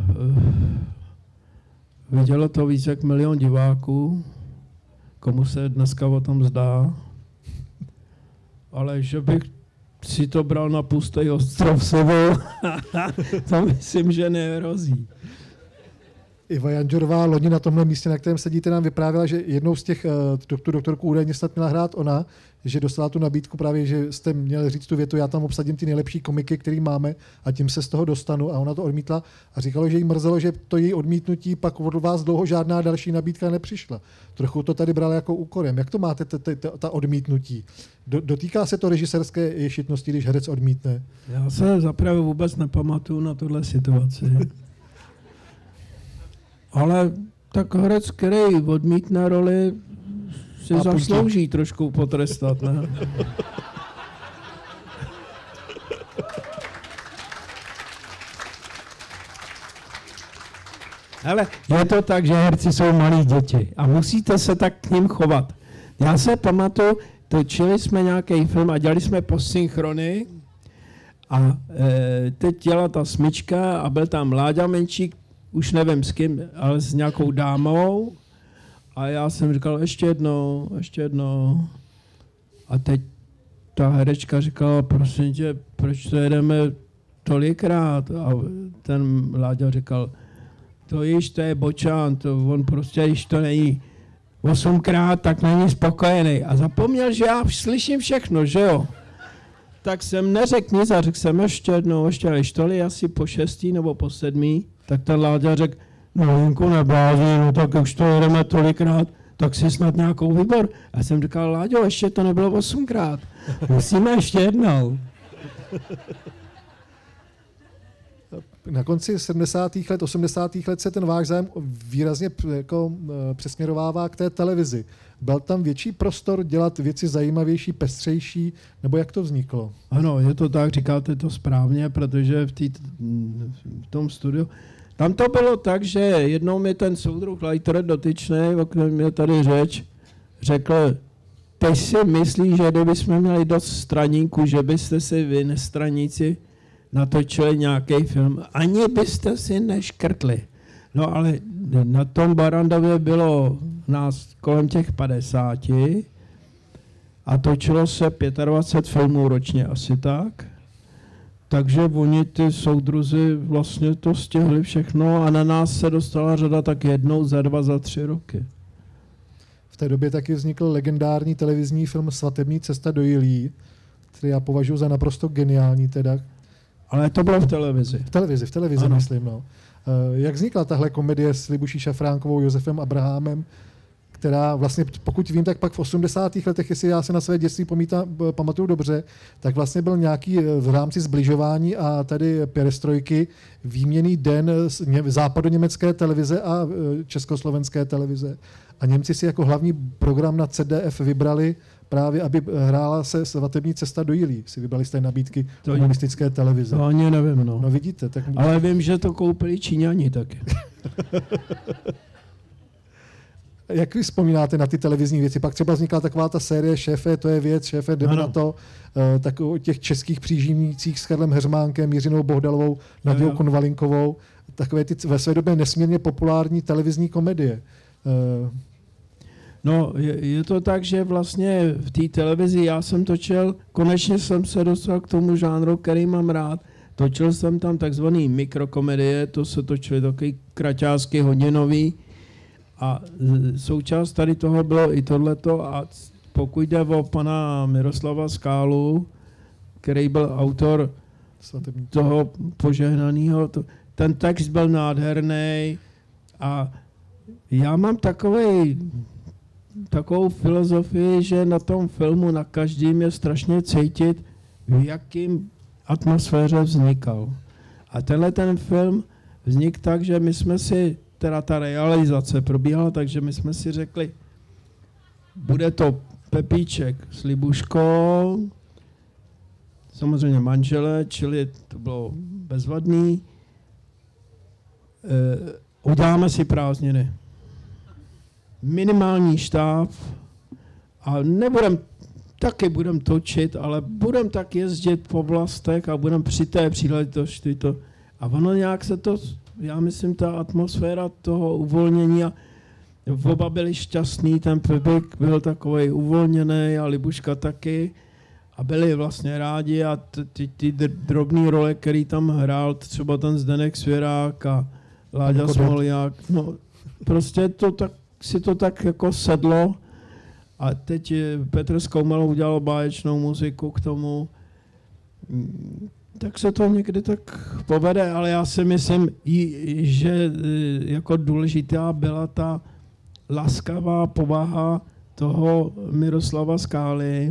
vidělo to víc jak 1 milion diváků, komu se dneska o tom zdá, ale že bych si to bral na pustý ostrov sebou, to myslím, že nehrozí. Iva Janžorová loni na tomhle místě, na kterém sedíte, nám vyprávěla, že jednou z těch, tu doktorku údajně snad měla hrát ona, že dostala tu nabídku právě, že jste měli říct tu větu, já tam obsadím ty nejlepší komiky, který máme a tím se z toho dostanu a ona to odmítla a říkala, že jí mrzelo, že to její odmítnutí pak od vás dlouho žádná další nabídka nepřišla. Trochu to tady brala jako úkorem. Jak to máte, ta odmítnutí? Dotýká se to režisérské ješitnosti, když herec odmítne? Já se zaprvé vůbec nepamatuju na tuhle situaci. Ale tak herec, který odmítne roli, si zaslouží trošku potrestat, ne? Ale je to tak, že herci jsou malí děti a musíte se tak k ním chovat. Já se pamatuju, točili jsme nějaký film a dělali jsme postsynchrony a teď dělala ta smyčka a byl tam Láďa Menšík, už nevím s kým, ale s nějakou dámou. A já jsem říkal, ještě jednou. A teď ta herečka říkala, prosím tě, proč to jedeme tolikrát? A ten Láďa říkal, to je bočán, on prostě, když to není 8krát, tak není spokojený. A zapomněl, že já slyším všechno, že jo? Tak jsem neřekl nic a řekl jsem ještě jednou, když to je asi po 6. nebo po 7. Tak ten Láďa řekl, no Jinku neblázni, no tak už to jedeme tolikrát, tak si snad nějakou výbor. Já jsem říkal, Láďo, ještě to nebylo 8krát, musíme ještě jednou. Na konci 70. let, 80. let se ten váš zájem výrazně jako přesměrovává k té televizi. Byl tam větší prostor dělat věci zajímavější, pestřejší, nebo jak to vzniklo? Ano, je to tak, říkáte to správně, protože v tom studiu, tam to bylo tak, že jednou mi ten soudruh Leiter dotyčný, o kterém je tady řeč, řekl, teď si myslíš, že kdybychom měli dost straníků, že byste si vy, nestraníci, natočili nějaký film, ani byste si neškrtli. No ale na tom Barrandově bylo nás kolem těch 50 a točilo se 25 filmů ročně asi tak. Takže oni ty soudruzi vlastně to stihli všechno a na nás se dostala řada tak jednou za 2, za 3 roky. V té době taky vznikl legendární televizní film Svatební cesta do Jilí, který já považuji za naprosto geniální teda. Ale to bylo v televizi. V televizi myslím, no. Jak vznikla tahle komedie s Libuší Šafránkovou, Josefem Abrahamem, která vlastně, pokud vím, tak pak v 80. letech, jestli já se na své dětství pamatuju dobře, tak vlastně byl nějaký v rámci zbližování a tady perestrojky výměnný den západoněmecké televize a československé televize. A Němci si jako hlavní program na CDF vybrali právě, aby hrála se Svatební cesta do Jilí. Si vybrali z té nabídky komunistické televize. To ani nevím, no. No vidíte. Tak... Ale vím, že to koupili Číňani taky. Jak vy vzpomínáte na ty televizní věci? Pak třeba vznikla taková ta série Šéfe, to je věc, Šéfe, jdeme na to. Tak o těch českých příživnících s Karlem Heřmánkem, Jiřinou Bohdalovou, Nadějou Konvalinkovou. Takové ty ve své době nesmírně populární televizní komedie. No, je to tak, že vlastně v té televizi já jsem točil, konečně jsem se dostal k tomu žánru, který mám rád. Točil jsem tam takzvaný mikrokomedie, to se točily takový kraťásky hodinový a součást tady toho bylo i tohleto a pokud jde o pana Miroslava Skálu, který byl autor toho požehnaného, ten text byl nádherný a já mám takovou filozofii, že na tom filmu na každým je strašně cítit, v jakým atmosféře vznikal. A tenhle ten film vznikl tak, že my jsme si, teda ta realizace probíhala, takže my jsme si řekli, bude to Pepíček s Libuškou, samozřejmě manžele, čili to bylo bezvadný. Uděláme si prázdniny. Minimální štáb a taky budem točit, ale budem tak jezdit po vlastech a budem při té příležitosti to. A ono nějak se to, já myslím, ta atmosféra toho uvolnění a oba byli šťastní, ten Pepik byl takovej uvolněný a Libuška taky a byli vlastně rádi a ty drobné role, který tam hrál, třeba ten Zdeněk Svěrák a Láďa Smolják, no prostě si to tak jako sedlo a teď Petr Skoumal udělal báječnou muziku k tomu, tak se to někdy tak povede, ale já si myslím, že jako důležitá byla ta laskavá povaha toho Miroslava Skály,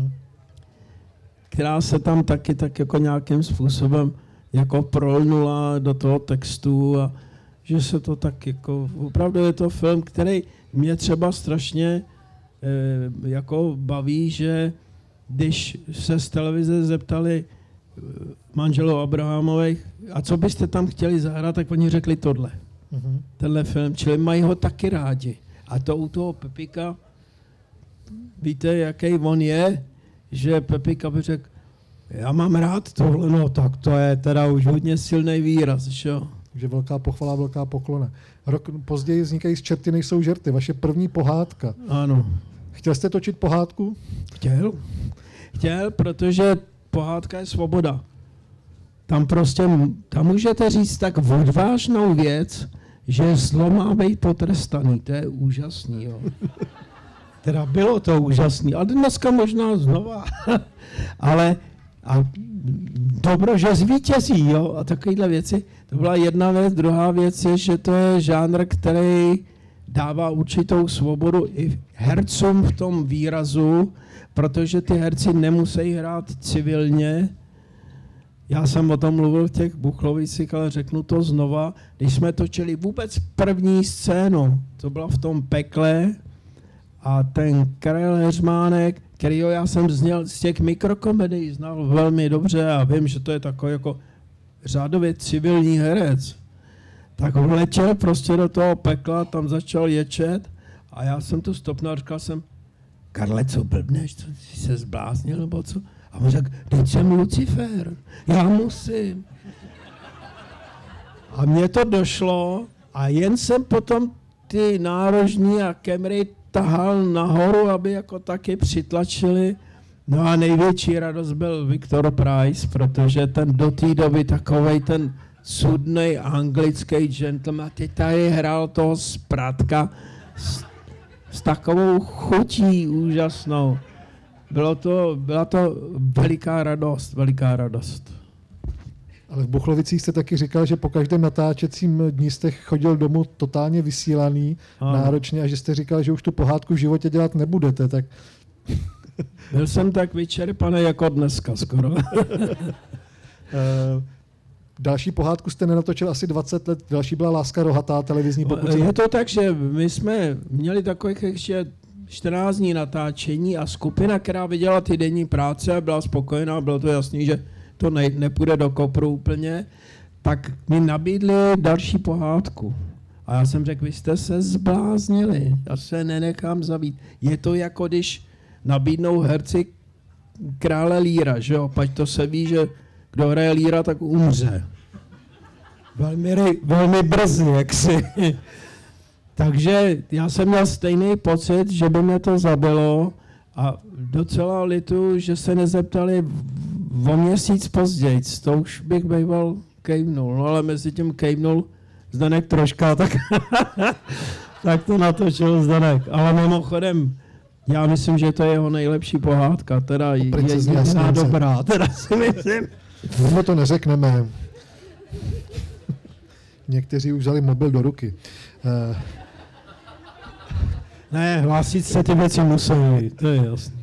která se tam taky tak jako nějakým způsobem jako prolnula do toho textu a že se to tak jako, opravdu je to film, který mě třeba strašně jako baví, že když se z televize zeptali manželů Abrahamových, a co byste tam chtěli zahrát, tak oni řekli tohle. Tenhle film, čili mají ho taky rádi. A to u toho Pepika, víte, jaký on je, že Pepika by řekl, já mám rád tohle, no tak to je teda už hodně silný výraz, že jo. Takže velká pochvala, velká poklona. Rok později vznikají Z čerty nejsou žerty, vaše první pohádka. Ano. Chtěl jste točit pohádku? Chtěl, protože pohádka je svoboda. Tam můžete říct tak odvážnou věc, že zlo má být potrestaný. To je úžasný, jo. Teda bylo to úžasný, a dneska možná znova. Ale dobro, že zvítězí, jo, a takovéhle věci. To byla jedna věc. Druhá věc je, že to je žánr, který dává určitou svobodu i hercům v tom výrazu, protože ty herci nemusí hrát civilně. Já jsem o tom mluvil v těch Buchlovicích, ale řeknu to znova. Když jsme točili vůbec první scénu, to byla v tom pekle, a ten Karel Heřmánek, kterýho já jsem zněl z těch mikrokomedií, znal velmi dobře a vím, že to je takový jako řádově civilní herec, tak on letěl prostě do toho pekla, tam začal ječet a já jsem tu stopnul a říkal jsem, Karle, co blbneš, co jsi se zbláznil nebo co? A on řekl, teď jsem Lucifer, já musím. A mně to došlo a jen jsem potom ty nárožní a kemry tahal nahoru, aby jako taky přitlačili. No a největší radost byl Viktor Price, protože ten do té doby takovej ten cudnej anglický gentleman, teď tady hrál toho Spratka s takovou chutí úžasnou. Byla to veliká radost. Ale v Buchlovicích jste taky říkal, že po každém natáčecím dní jste chodil domů totálně vysílaný, náročně, a že jste říkal, že už tu pohádku v životě dělat nebudete, tak... Byl jsem tak vyčerpaný jako dneska skoro. Další pohádku jste nenatočil asi 20 let, další byla Láska rohatá, televizní, pokud... Je to tak, že my jsme měli takových ještě 14 dní natáčení a skupina, která viděla ty denní práce a byla spokojená, bylo to jasný, že to nepůjde do kopru úplně, tak mi nabídli další pohádku. A já jsem řekl, vy jste se zbláznili, já se nenechám zabít. Je to jako když nabídnou herci Krále Líra, že jo, pať to se ví, že kdo hraje Líra, tak umře. Velmi brzy, jaksi. Takže já jsem měl stejný pocit, že by mě to zabilo a docela litu, že se nezeptali o měsíc později. To už bych býval kejvnul, no ale mezi tím kejvnul Zdeněk Troška, tak to natočil Zdeněk. Ale mimochodem, já myslím, že to je jeho nejlepší pohádka, teda je dobrá, teda si myslím. My to neřekneme. Někteří už vzali mobil do ruky. Ne, hlásit se ty věci musí, to je jasné.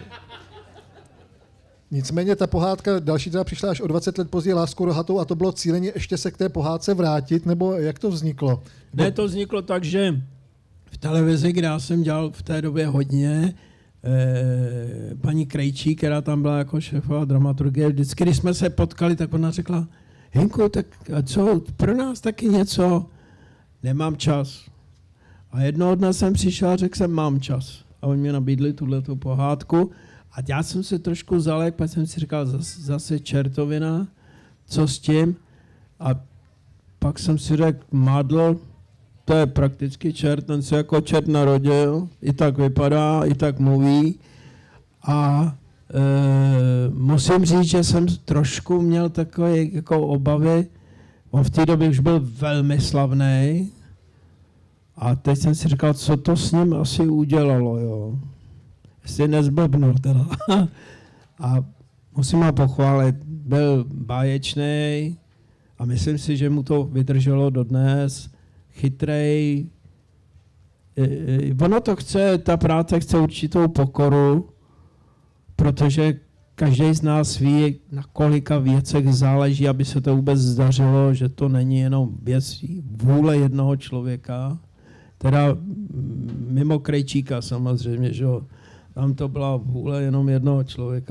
Nicméně ta pohádka další teda přišla až o 20 let později, Láskou rohatou, a to bylo cíleně ještě se k té pohádce vrátit, nebo jak to vzniklo? Ne, to vzniklo tak, že v televizi, kde já jsem dělal v té době hodně, paní Krejčí, která tam byla jako šéfová dramaturgie, vždycky, když jsme se potkali, tak ona řekla, Hinku, tak a co, pro nás taky něco? Nemám čas. A jednoho dne jsem přišel a řekl jsem, mám čas. A oni mě nabídli tuhletu pohádku. A já jsem se trošku zalek, pak jsem si říkal, zase čertovina, co s tím? A pak jsem si řekl, Mádl, to je prakticky čert, ten se jako čert narodil, i tak vypadá, i tak mluví. A musím říct, že jsem trošku měl takové jako obavy. On v té době už byl velmi slavný. A teď jsem si říkal, co to s ním asi udělalo, jo. Jestli nezblbnul teda. A musím ho pochválit, byl báječný a myslím si, že mu to vydrželo dodnes. Chytrej. Ono to chce, ta práce chce určitou pokoru, protože každý z nás ví, na kolika věcech záleží, aby se to vůbec zdařilo, že to není jenom věc vůle jednoho člověka. Teda mimo Krejčíka samozřejmě, že jo. Tam to byla vůle jenom jednoho člověka,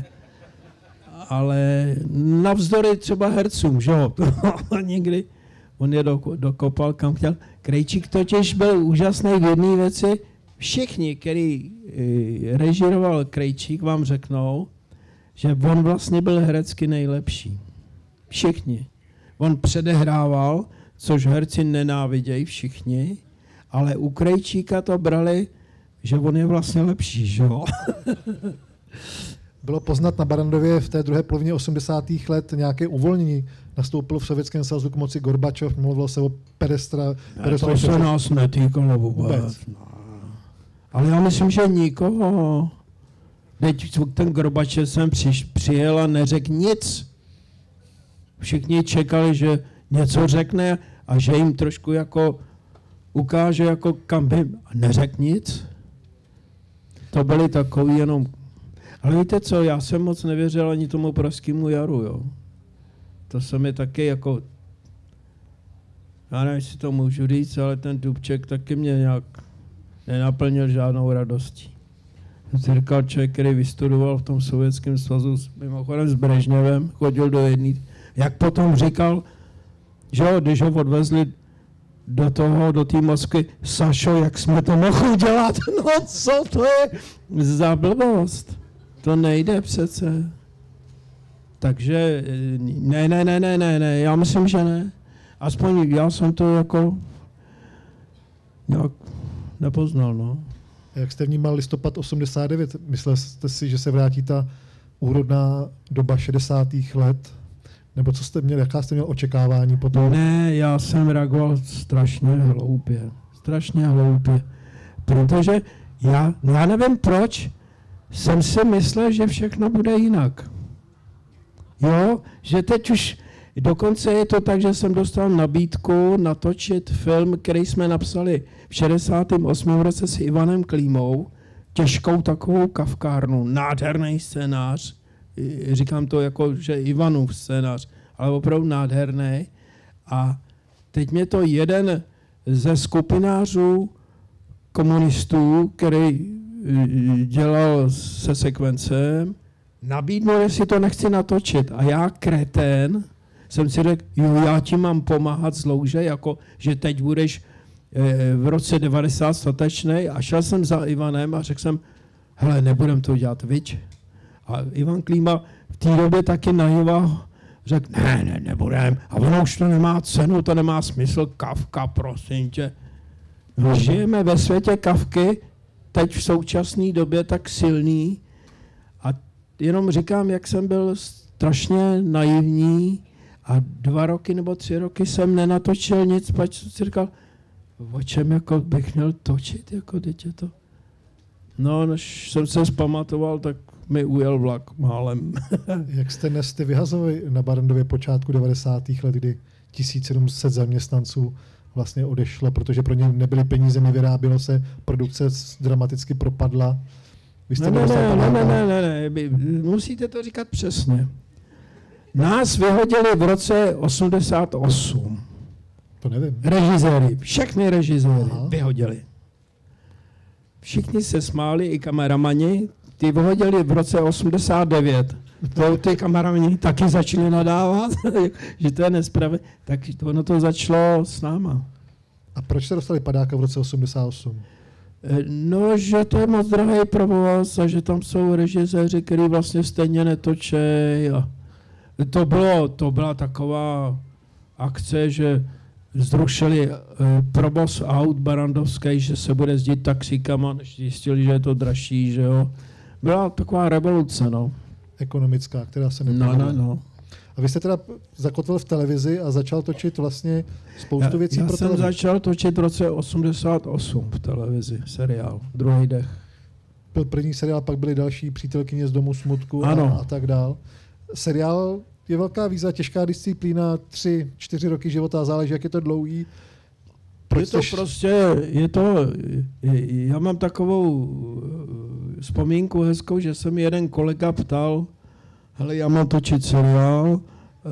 ale navzdory třeba hercům, že jo. Někdy on je dokopal, kam chtěl. Krejčík totiž byl úžasný v jedné věci. Všichni, který režíroval Krejčík, vám řeknou, že on vlastně byl herecky nejlepší. Všichni. On předehrával, což herci nenávidějí všichni, ale u Krejčíka to brali, že on je vlastně lepší, že jo? Bylo poznat na Barrandově v té druhé polovině 80. let nějaké uvolnění. Nastoupil v Sovětském svazu k moci Gorbačov, mluvilo se o to se nás netýkalo vůbec. No. Ale já myslím, že nikoho. Teď ten Gorbačov sem přijel a neřekl nic. Všichni čekali, že něco řekne a že jim trošku jako ukáže, jako kam by... A neřekl nic. To byly takový jenom... Ale víte co, já jsem moc nevěřil ani tomu Pražskému jaru, jo. To se mi taky jako... Já nevím, jestli to můžu říct, ale ten Dubček taky mě nějak nenaplnil žádnou radostí. Jsem si říkal, člověk, který vystudoval v tom Sovětském svazu, mimochodem s Brežněvem, chodil do jedné... Jak potom říkal, že jo, když ho odvezli do té Moskvy, Sašo, jak jsme to mohli dělat? No co to je za blbost? To nejde přece. Takže ne, já myslím, že ne. Aspoň já jsem to jako nějak nepoznal, no. Jak jste vnímal listopad 89? Myslel jste si, že se vrátí ta úrodná doba 60. let? Nebo co jste měl, jaká jste měl očekávání potom? Ne, já jsem reagoval strašně hloupě. Protože já nevím proč, jsem si myslel, že všechno bude jinak. Jo, že teď už dokonce je to tak, že jsem dostal nabídku natočit film, který jsme napsali v 68. roce s Ivanem Klímou, těžkou takovou kavkárnu, nádherný scénář. Říkám to jako, že Ivanův scénář, ale opravdu nádherný. A teď mě to jeden ze skupinářů komunistů, který dělal se sekvencem, nabídnul, jestli to nechci natočit. A já, kretén, jsem si řekl, jo, já ti mám pomáhat z louže, jako, že teď budeš v roce 90 statečnej. A šel jsem za Ivanem a řekl jsem, hele, nebudem to dělat, viď? A Ivan Klíma v té době taky najíval, řekl, ne, nebudem. A ono už to nemá cenu, to nemá smysl, Kafka, prosím tě. Žijeme ve světě Kafky, teď v současné době tak silný. A jenom říkám, jak jsem byl strašně naivní a 2 roky nebo 3 roky jsem nenatočil nic, pač jsem si říkal, o čem jako bych měl točit, jako dítě to. No, než jsem se zpamatoval, tak mi ujel vlak málem. Jak jste nesli vyhazovali na Barrandově počátku 90. let, kdy 1700 zaměstnanců vlastně odešlo, protože pro ně nebyly peníze, nevyrábělo se, produkce dramaticky propadla. Vy jste ne, musíte to říkat přesně. Nás vyhodili v roce 88. To nevím. Režiséry, všechny režiséry vyhodili. všichni se smáli, i kameramani, ty vyhodili v roce 89. To ty kameramani taky začali nadávat, že to je nespravedlivé. Tak ono to začalo s náma. A proč jste dostali padáka v roce 88? No, že to je moc drahý provoz a že tam jsou režiséři, kteří vlastně stejně netočej. A to byla taková akce, že zrušili provoz aut barandovský, že se bude jezdit taxíkama, než zjistili, že je to dražší, že jo. Byla taková revoluce, no. Ekonomická, která se nepovedla. No. A vy jste teda zakotvil v televizi a začal točit vlastně spoustu věcí pro televizi. Já jsem začal točit v roce 88 v televizi, seriál, Druhý dech. Byl první seriál, pak byly další Přítelkyně z domu smutku a tak dál. Seriál je velká výzva, těžká disciplína, 3-4 roky života, záleží, jak je to dlouhý. Já mám takovou vzpomínku hezkou, že se mi jeden kolega ptal, hele, já mám točit seriál,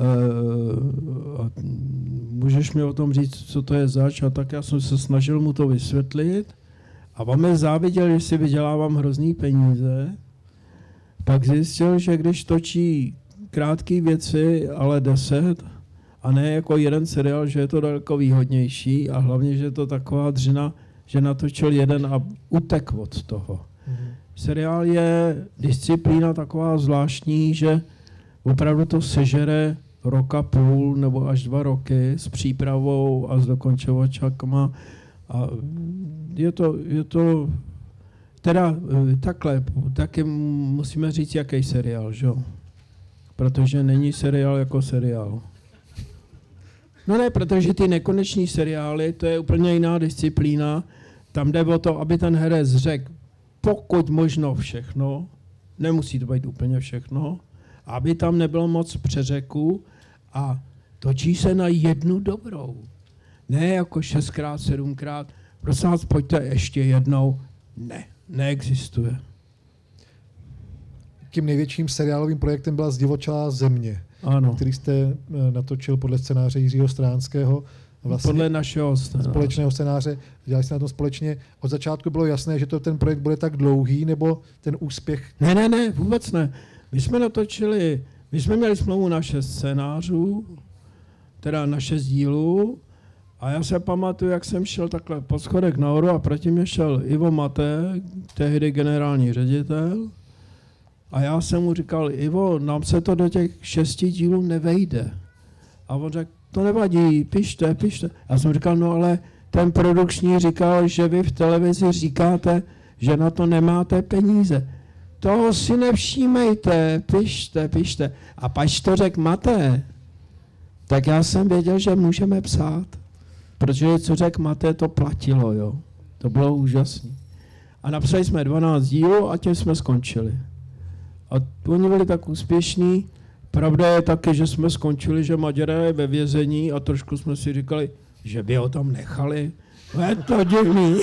můžeš mi o tom říct, co to je zač? A tak já jsem se snažil mu to vysvětlit a on mě záviděl, že si vydělávám hrozný peníze. Pak zjistil, že když točí krátké věci, ale 10, a ne jako jeden seriál, že je to daleko výhodnější a hlavně, že je to taková dřina, že natočil jeden a utek od toho. Seriál je disciplína taková zvláštní, že opravdu to sežere roka půl nebo až 2 roky s přípravou a s dokončovačkama. A je to teda takhle, taky musíme říct, jaký seriál, že jo? Protože není seriál jako seriál. No ne, protože ty nekoneční seriály, to je úplně jiná disciplína. Tam jde o to, aby ten herec řekl pokud možno všechno, nemusí to být úplně všechno, aby tam nebylo moc přeřeků a točí se na jednu dobrou. Ne jako 6x, 7x, prosím vás, pojďte ještě jednou. Ne, neexistuje. Tím největším seriálovým projektem byla Zdivočelá země, ano. Který jste natočil podle scénáře Jiřího Stránského. Vlastně podle našeho společného scénáře. Dělali jste na tom společně. Od začátku bylo jasné, že ten projekt bude tak dlouhý, nebo ten úspěch? Ne, vůbec ne. My jsme měli smlouvu na 6 scénářů, teda na 6 dílů, a já se pamatuju, jak jsem šel takhle po schodech nahoru a proti mě šel Ivo Maté, tehdy generální ředitel, a já jsem mu říkal, Ivo, nám se to do těch 6 dílů nevejde. A on řekl, to nevadí, pište. Já jsem říkal, no ale ten produkční říkal, že vy v televizi říkáte, že na to nemáte peníze. Toho si nevšímejte, pište. A pač to řekl Maté, tak já jsem věděl, že můžeme psát. Protože co řekl Maté, to platilo, jo. To bylo úžasné. A napsali jsme 12 dílů a tím jsme skončili. A oni byli tak úspěšní. Pravda je taky, že jsme skončili, že Maďara je ve vězení a trošku jsme si říkali, že by ho tam nechali. Je to divný.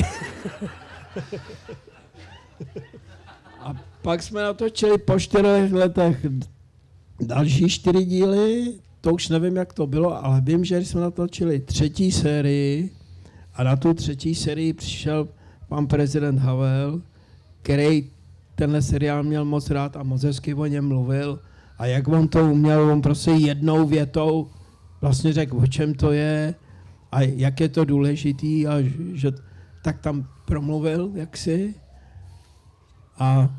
A pak jsme natočili po 4 letech další 4 díly, to už nevím, jak to bylo, ale vím, že jsme natočili 3. sérii a na tu 3. sérii přišel pan prezident Havel, který tenhle seriál měl moc rád a moc hezky o něm mluvil. A jak on to uměl, on prostě jednou větou vlastně řekl, o čem to je a jak je to důležitý a že tak tam promluvil jaksi. A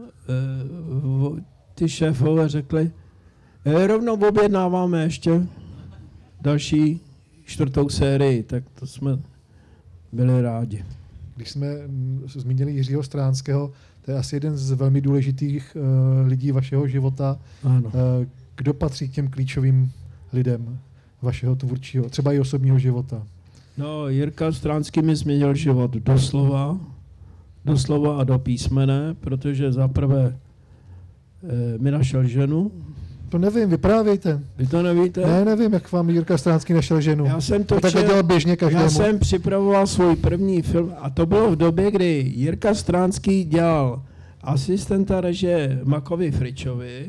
ty šéfové řekli, rovnou objednáváme ještě další 4. sérii, tak to jsme byli rádi. Když jsme zmínili Jiřího Stránského, to je asi jeden z velmi důležitých lidí vašeho života. Ano. Kdo patří k těm klíčovým lidem vašeho tvůrčího, třeba i osobního života? No, Jirka Stránský mi změnil život doslova a do písmene, protože zaprvé mi našel ženu. To nevím, vyprávějte. Vy to nevíte? Ne, nevím, jak vám Jirka Stránský našel ženu. Já jsem připravoval svůj první film a to bylo v době, kdy Jirka Stránský dělal asistenta režie Makovi Fričovi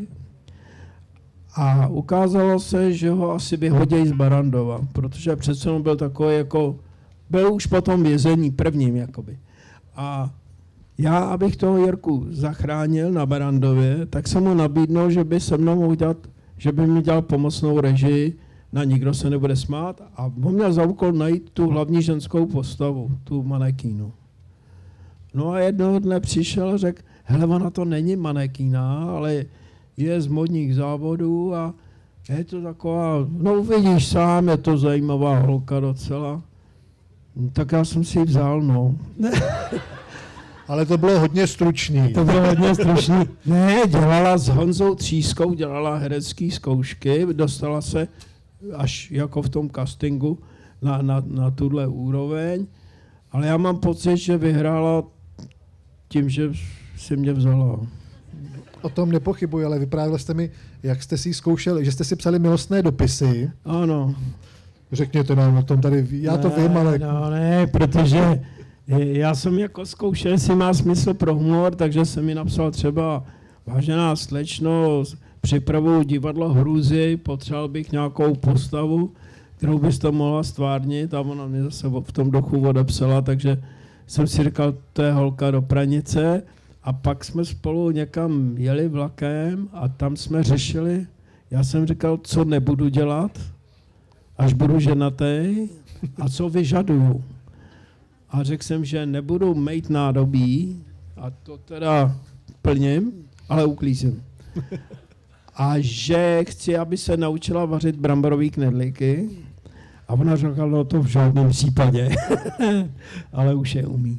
a ukázalo se, že ho asi vyhodí z Barandova, protože přece on byl takový jako, byl už po tom vězení prvním jakoby. A já, abych toho Jirku zachránil na Barandově, tak jsem mu nabídnul, že by se mnou mohl dělat, že by mi dělal pomocnou režii na Nikdo se nebude smát a on měl za úkol najít tu hlavní ženskou postavu, tu manekínu. No a jednoho dne přišel a řekl, hele, ona to není manekína, ale je z modních závodů a je to taková, no uvidíš sám, je to zajímavá holka docela. No, tak já jsem si ji vzal, no. Ale to bylo hodně stručný. To bylo hodně stručný. Ne, dělala s Honzou Třískou, dělala herecké zkoušky, dostala se až jako v tom castingu na tuhle úroveň, ale já mám pocit, že vyhrála tím, že si mě vzala. O tom nepochybuji, ale vyprávěl jste mi, jak jste si zkoušeli, že jste si psali milostné dopisy. Ano. Řekněte nám o tom tady, já to vím, ale... No ne, protože já jsem jako zkoušel, jestli má smysl pro humor, takže jsem mi napsal třeba vážená slečno, připravuju divadlo Hrůzy, potřeboval bych nějakou postavu, kterou byste mohla stvárnit a ona mě zase v tom duchu odepsala, takže jsem si říkal, to je holka do pranice a pak jsme spolu někam jeli vlakem a tam jsme řešili, já jsem říkal, co nebudu dělat, až budu ženatý a co vyžaduju. A řekl jsem, že nebudu mejt nádobí a to teda plním, ale uklízím. A že chci, aby se naučila vařit bramborový knedlíky. A ona řekla, no to v žádném případě, ale už je umí.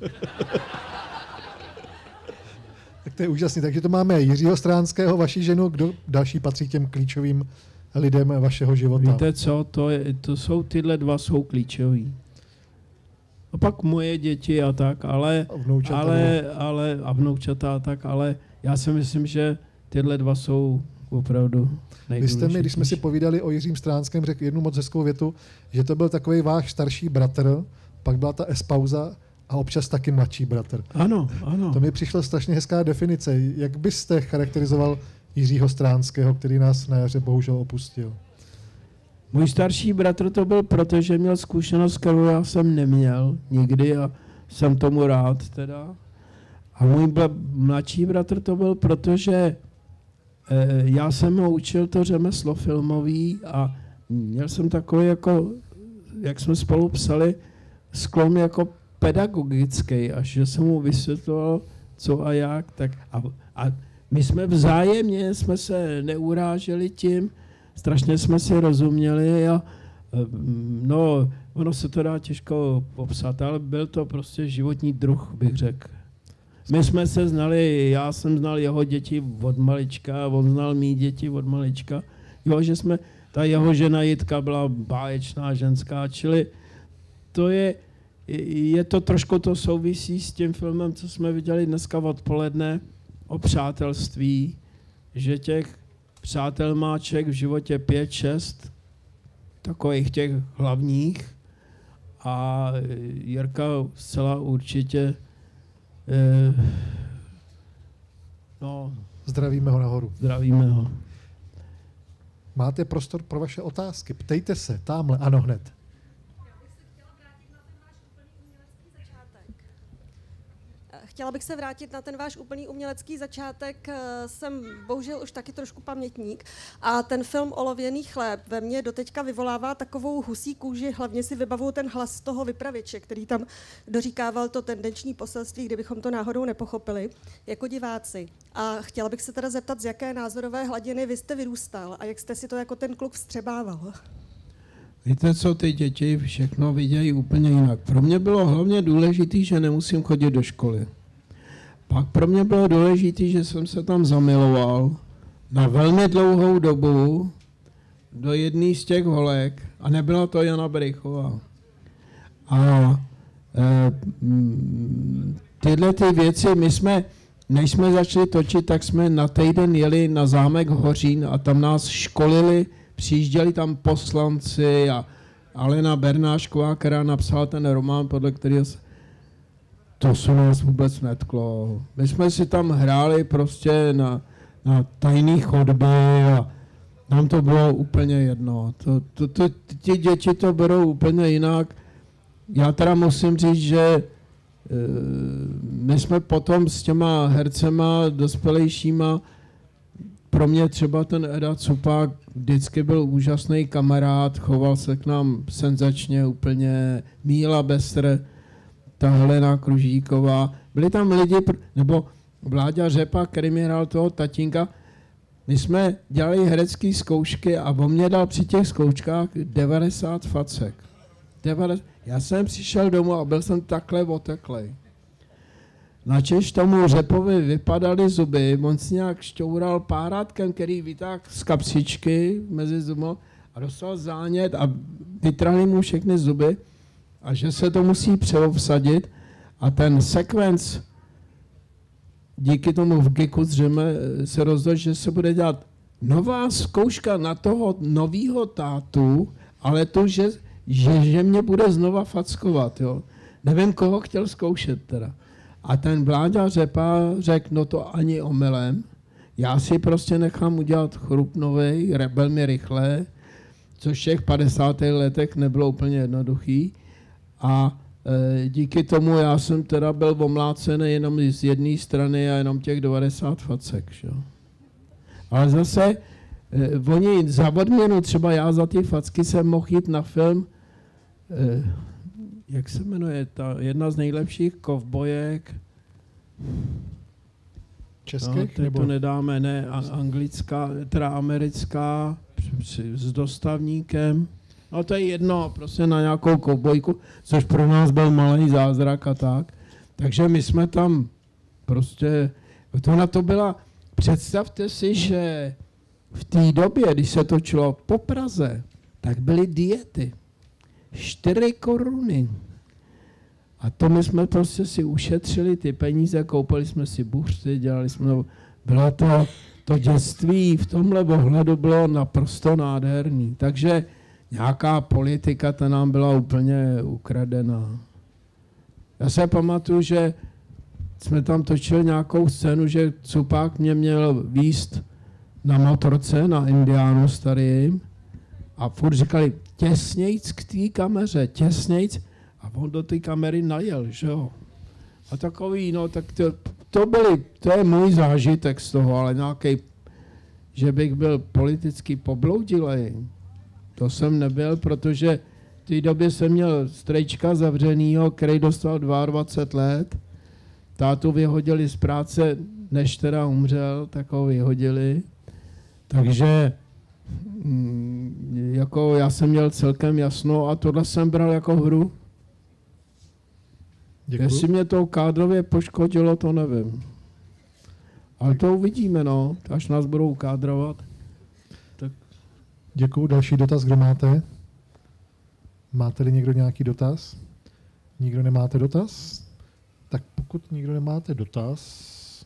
Tak to je úžasný. Takže to máme Jiřího Stránského, vaši ženu, kdo další patří těm klíčovým lidem vašeho života. Víte co, to jsou tyhle dva jsou klíčový. A pak moje děti a tak, ale a vnoučata a tak, ale já si myslím, že tyhle dva jsou opravdu nejdůležitější. Vy jste mi, když jsme si povídali o Jiřím Stránském, řekl jednu moc hezkou větu, že to byl takový váš starší bratr, pak byla ta S-pauza a občas taky mladší bratr. Ano, ano. To mi přišla strašně hezká definice. Jak byste charakterizoval Jiřího Stránského, který nás na jaře bohužel opustil? Můj starší bratr to byl, protože měl zkušenost, kterou já jsem neměl nikdy a jsem tomu rád teda. A můj mladší bratr to byl, protože já jsem ho učil to řemeslo filmový a měl jsem takový jako, jak jsme spolu psali, sklon jako pedagogický, až že jsem mu vysvětloval, co a jak. Tak a my jsme vzájemně, jsme se neuráželi tím, strašně jsme si rozuměli a no, ono se to dá těžko popsat, ale byl to prostě životní druh, bych řekl. My jsme se znali, já jsem znal jeho děti od malička, on znal mý děti od malička. Jo, že jsme, ta jeho žena Jitka byla báječná ženská, čili to je to trošku to souvisí s tím filmem, co jsme viděli dneska odpoledne o přátelství, že těch přátel má člověk v životě 5-6, takových těch hlavních a Jirka zcela určitě no, zdravíme ho nahoru. Zdravíme ho. Máte prostor pro vaše otázky. Ptejte se, támhle, ano hned. Chtěla bych se vrátit na ten váš úplný umělecký začátek. Jsem bohužel už taky trošku pamětník a ten film Olověný chléb ve mně doteďka vyvolává takovou husí kůži, hlavně si vybavuju ten hlas toho vypravěče, který tam doříkával to tendenční poselství, kdybychom to náhodou nepochopili, jako diváci. A chtěla bych se teda zeptat, z jaké názorové hladiny vy jste vyrůstal a jak jste si to jako ten kluk vstřebával? Víte co, ty děti všechno vidějí úplně jinak. Pro mě bylo hlavně důležité, že nemusím chodit do školy. Pak pro mě bylo důležité, že jsem se tam zamiloval na velmi dlouhou dobu do jedné z těch holek a nebyla to Jana Berichová. A tyhle ty věci, my jsme, než jsme začali točit, tak jsme na týden jeli na zámek Hořín a tam nás školili, přijížděli tam poslanci a Alena Bernášková, která napsala ten román, podle kterého to se nás vůbec netklo. My jsme si tam hráli prostě na tajný chodby a nám to bylo úplně jedno. Ti děti to berou úplně jinak. Já teda musím říct, že my jsme potom s těma hercema dospělejšíma, pro mě třeba ten Eda Cupák vždycky byl úžasný kamarád, choval se k nám senzačně úplně, Míla Bestr, ta Helena Kružíková. Byli tam lidi, nebo Vláďa Řepa, který mi hrál toho tatínka. My jsme dělali herecké zkoušky a on mě dal při těch zkouškách 90 facek. Já jsem přišel domů a byl jsem takhle oteklej. Načež tomu Řepovi vypadaly zuby, on si nějak šťoural párátkem, který vytáhl z kapsičky mezi zuby a dostal zánět a vytrhli mu všechny zuby a že se to musí přeobsadit a ten sekvenc díky tomu v GIKu zřejmě se rozhodl, že se bude dělat nová zkouška na toho novýho tátu, ale to, že mě bude znova fackovat, jo. Nevím, koho chtěl zkoušet teda. A ten Vláďa Řepa řekl, no to ani omylem, já si prostě nechám udělat chrup novej, velmi rychle, což v těch 50. letech nebylo úplně jednoduchý. A díky tomu já jsem teda byl omlácený jenom z jedné strany a jenom těch 90 facek. Že? Ale zase oni za odměnu, třeba já za ty facky jsem mohl jít na film, jak se jmenuje, ta jedna z nejlepších kovbojek. Českých? No, to nedáme, ne, anglická, teda americká, s dostavníkem. No to je jedno, prostě na nějakou kovbojku, což pro nás byl malý zázrak a tak. Takže my jsme tam prostě, to byla, představte si, že v té době, když se točilo po Praze, tak byly diety. 4 koruny. A to my jsme prostě si ušetřili ty peníze, koupili jsme si buřty, dělali jsme, bylo to dětství v tomhle ohledu bylo naprosto nádherný. Takže nějaká politika, ta nám byla úplně ukradená. Já se pamatuju, že jsme tam točili nějakou scénu, že Cupák mě měl vízt na motorce, na Indiánu starým a furt říkali, těsnějc k té kameře, těsnějc. A on do té kamery najel, že jo. A takový, no, tak to je můj zážitek z toho, ale nějaký, že bych byl politicky pobloudilej, to jsem nebyl, protože v té době jsem měl strejčka zavřenýho, který dostal 22 let. Tátu vyhodili z práce, než teda umřel, tak ho vyhodili. Takže jako já jsem měl celkem jasno a tohle jsem bral jako hru. Děkuju. Jestli mě to kádrově poškodilo, to nevím. Ale to uvidíme, no, až nás budou kádrovat. Tak. Děkuju. Další dotaz, kdo máte? Máte-li někdo nějaký dotaz? Nikdo nemáte dotaz? Tak pokud nikdo nemáte dotaz,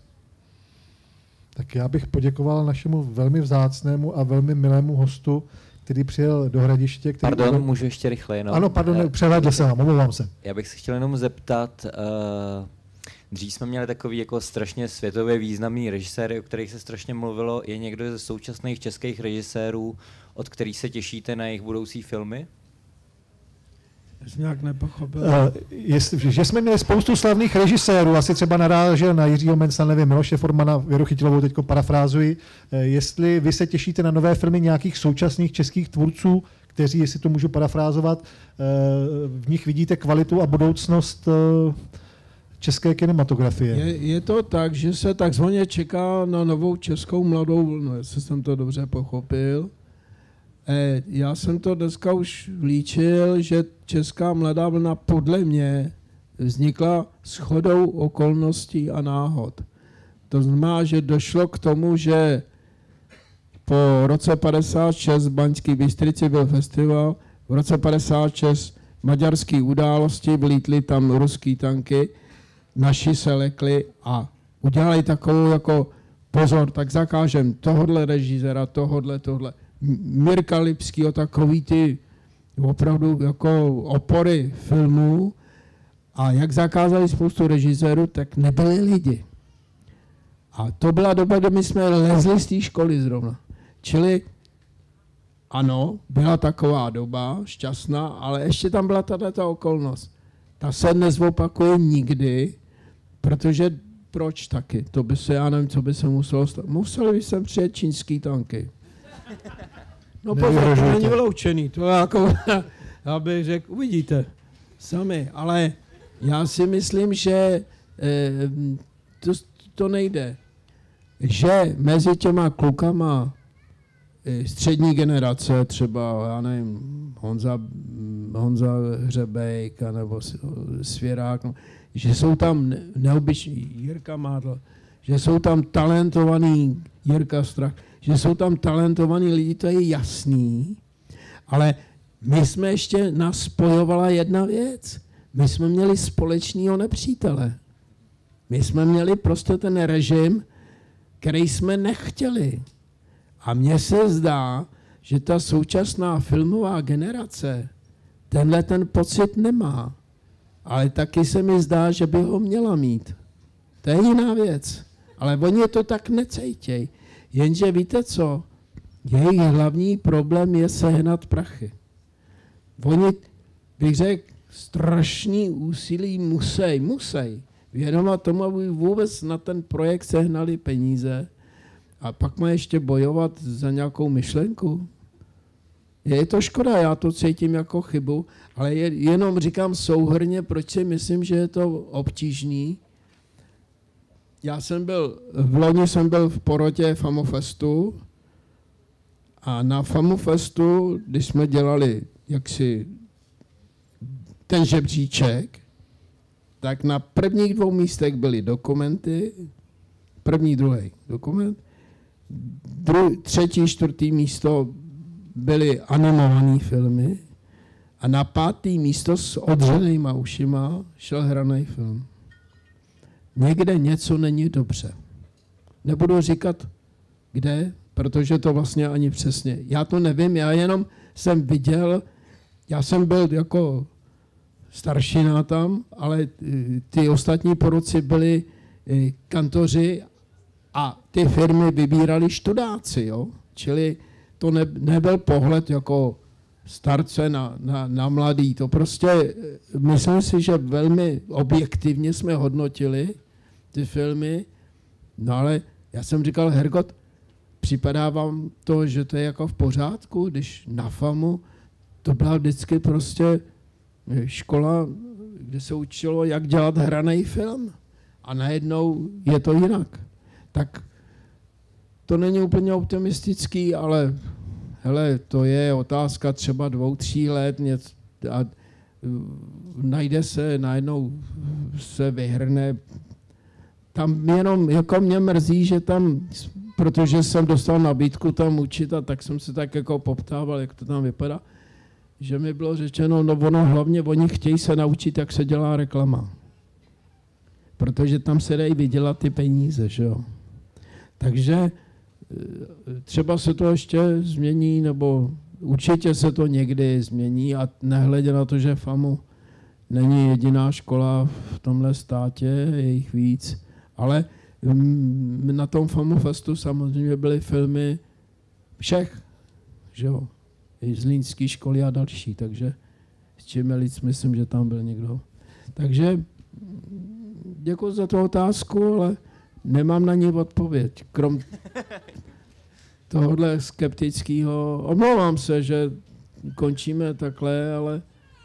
tak já bych poděkoval našemu velmi vzácnému a velmi milému hostu, který přijel do Hradiště. Pardon, můžu ještě rychleji. No. Ano, pardon, přehlédl jsem vám, omlouvám se. Já bych se chtěl jenom zeptat, dřív jsme měli takový jako strašně světově významný režiséry, o kterých se strašně mluvilo. Je někdo ze současných českých režisérů, od kterých se těšíte na jejich budoucí filmy? Já jsem nějak nepochopil. Že jsme měli spoustu slavných režisérů, asi třeba narážel na Jiřího Mencla, nevím, Miloše Formana, Věru Chytilovou, teďko parafrázuji. Jestli vy se těšíte na nové filmy nějakých současných českých tvůrců, kteří, jestli to můžu parafrázovat, v nich vidíte kvalitu a budoucnost české kinematografie. Je to tak, že se takzvaně čeká na novou českou mladou vlnu, jestli jsem to dobře pochopil. Já jsem to dneska už líčil, že česká mladá vlna podle mě vznikla shodou okolností a náhod. To znamená, že došlo k tomu, že po roce 56 v Baňské Bystrici byl festival, v roce 56 maďarské události, vlítly tam ruský tanky, naši se lekli a udělali takovou jako pozor, tak zakážem tohodle režiséra, tohle. Mirka Lipskýho, takový ty opravdu jako opory filmů a jak zakázali spoustu režisérů, tak nebyli lidi. A to byla doba, kdy my jsme lezli z té školy zrovna. Čili ano, byla taková doba šťastná, ale ještě tam byla tato okolnost. ta se nezopakuje nikdy, protože proč taky? To by se, já nevím, co by se muselo stát. Museli by sem přijet čínský tanky. No pozor, to není vyloučený, to jako, já bych řekl, uvidíte sami, ale já si myslím, že to nejde. Že mezi těma klukama střední generace, třeba, já nevím, Honza Hřebejk nebo Svěrák, no, že jsou tam neobyčejní Jirka Mádl, že jsou tam talentovaný Jirka Strach, že jsou tam talentovaní lidi, to je jasný, ale my jsme ještě nás spojovala jedna věc. My jsme měli společného nepřítele. My jsme měli prostě ten režim, který jsme nechtěli. A mně se zdá, že ta současná filmová generace tenhle ten pocit nemá. Ale taky se mi zdá, že by ho měla mít. To je jiná věc. Ale oni to tak necejtějí. Jenže víte co? Jejich hlavní problém je sehnat prachy. Oni, bych řekl, strašný úsilí musí věnovat tomu, aby vůbec na ten projekt sehnali peníze a pak má ještě bojovat za nějakou myšlenku. Je to škoda, já to cítím jako chybu, ale jenom říkám souhrnně, proč si myslím, že je to obtížný. V loni jsem byl v porotě FamoFestu a na FamoFestu, když jsme dělali jaksi ten žebříček, tak na prvních 2 místech byly dokumenty, druhý dokument, 3., 4. místo byly animované filmy a na 5. místo s odřenýma ušima šel hraný film. Někde něco není dobře. Nebudu říkat, kde, protože to vlastně ani přesně. Já to nevím, já jenom jsem viděl, já jsem byl jako staršina tam, ale ty ostatní poroci byli kantoři a ty firmy vybírali študáci, jo? Čili to nebyl pohled jako starce na mladý. To prostě, myslím si, že velmi objektivně jsme hodnotili ty filmy, no ale já jsem říkal, Hergot, připadá vám to, že to je jako v pořádku, když na FAMu to byla vždycky prostě škola, kde se učilo, jak dělat hraný film a najednou je to jinak. Tak to není úplně optimistický, ale hele, to je otázka třeba 2-3 let a najde se, najednou se vyhrne. Tam jenom jako mě mrzí, že tam, protože jsem dostal nabídku tam učit a tak jsem se tak jako poptával, jak to tam vypadá, že mi bylo řečeno, no ono hlavně oni chtějí se naučit, jak se dělá reklama. Protože tam se dají vydělat ty peníze, že jo. Takže třeba se to ještě změní, nebo určitě se to někdy změní a nehledě na to, že FAMu není jediná škola v tomhle státě, je jich víc, ale na tom FamoFestu samozřejmě byly filmy všech, že jo, i Zlínské školy a další, takže s Čimelic myslím, že tam byl někdo. Takže děkuji za tu otázku, ale nemám na ní odpověď, krom tohohle skeptického. Omlouvám se, že končíme takhle, ale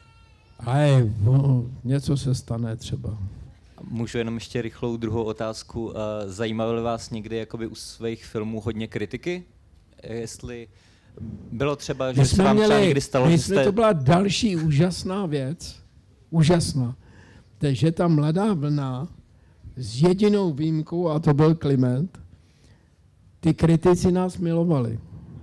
něco se stane třeba. Můžu jenom ještě rychlou druhou otázku. Zajímalo vás někdy jakoby u svých filmů hodně kritiky? Jestli bylo třeba, že se vám třeba někdy stalo, že jste... To byla další úžasná věc. Úžasná. Takže ta Mladá vlna s jedinou výjimkou, a to byl Kliment, ty kritici nás milovali.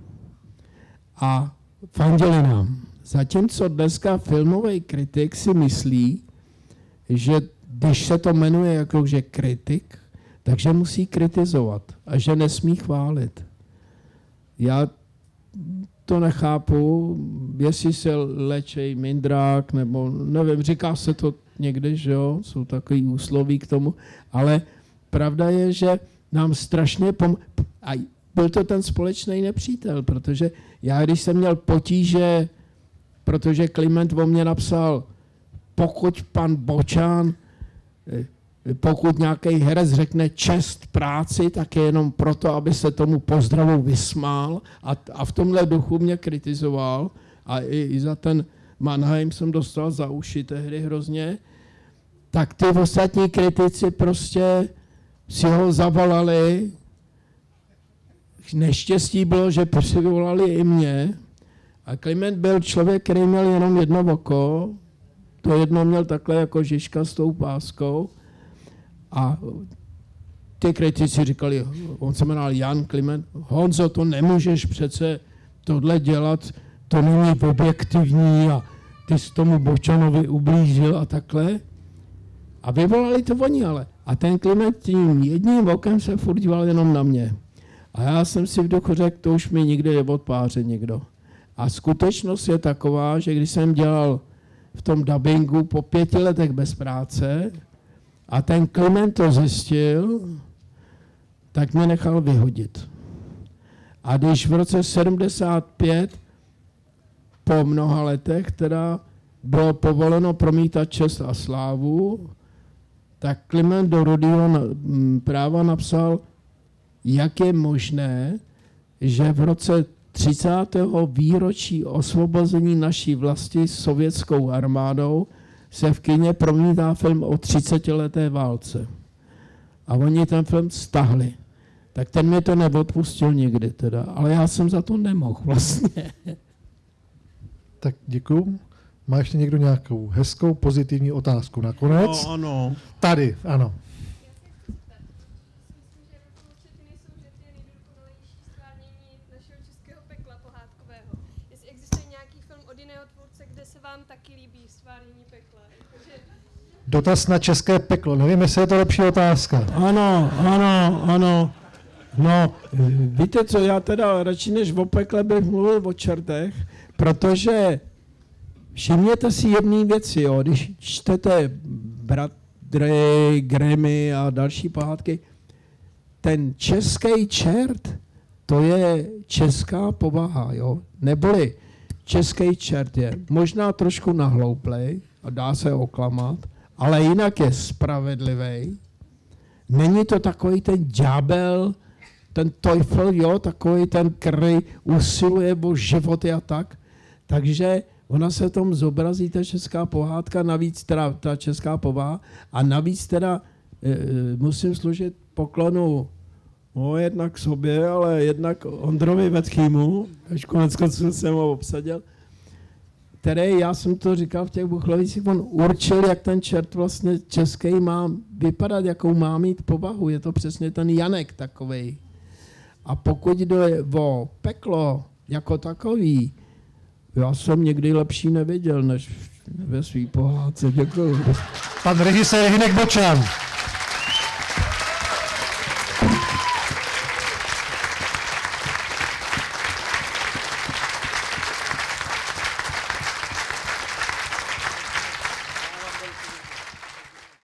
A fandili nám. Zatímco dneska filmový kritik si myslí, že když se to jmenuje jako že kritik, takže musí kritizovat a že nesmí chválit. Já to nechápu, jestli se léčej mindrák, nebo nevím, říká se to někde, že jo, jsou takový úsloví k tomu, ale pravda je, že nám strašně a byl to ten společný nepřítel, protože já, když jsem měl potíže, protože Kliment o mě napsal, pokud pan Bočan, pokud nějaký herec řekne čest práci, tak je jenom proto, aby se tomu pozdravu vysmál a v tomhle duchu mě kritizoval a i za ten Mannheim jsem dostal za uši tehdy hrozně, tak ty ostatní kritici prostě si ho zavolali. Neštěstí bylo, že přivolali i mě a Kliment byl člověk, který měl jenom jedno oko, to jedno měl takhle jako Žižka s tou páskou a ty kritici říkali, on se jmenoval Jan Kliment, Honzo, to nemůžeš přece tohle dělat, to není objektivní a ty jsi tomu Bočanovi ublížil a takhle. A vyvolali to oni ale. A ten Kliment tím jedním okem se furt díval jenom na mě. A já jsem si v duchu řekl, to už mi nikdy neodpáře někdo. A skutečnost je taková, že když jsem dělal v tom dabingu po 5 letech bez práce a ten Kliment to zjistil, tak mě nechal vyhodit. A když v roce 75 po mnoha letech teda bylo povoleno promítat čest a slávu, tak Kliment do Rudého práva napsal, jak je možné, že v roce 30. výročí osvobození naší vlasti sovětskou armádou se v kině promítá film o 30leté válce. A oni ten film stahli. Tak ten mi to neodpustil nikdy teda, ale já jsem za to nemohl vlastně. Tak děkuju. Má ještě někdo nějakou hezkou, pozitivní otázku nakonec? No, ano. Tady, ano. Dotaz na české peklo. Nevím, jestli je to lepší otázka. Ano. No, víte co, já teda radši než o pekle bych mluvil o čertech, protože všimněte si jedné věci, jo, když čtete Bratry Grimmy a další pohádky, ten český čert, to je česká povaha, jo, neboli český čert je možná trošku nahlouplej a dá se oklamat, ale jinak je spravedlivý. Není to takový ten ďábel, ten Teufel, jo, takový ten, který usiluje o životy a tak. Takže ona se tom zobrazí, ta česká pohádka, navíc teda ta česká povaha a navíc teda musím složit poklonu jednak sobě, ale jednak Ondrovi Vetchýmu, až konec konců jsem ho obsadil, který, já jsem to říkal v těch Buchlovicích, on určil, jak ten čert vlastně český má vypadat, jakou má mít povahu. Je to přesně ten Janek takovej. A pokud jde o peklo jako takový, já jsem někdy lepší neviděl, než ve svý pohádce. Děkuji. Pan režisér Hynek Bočan.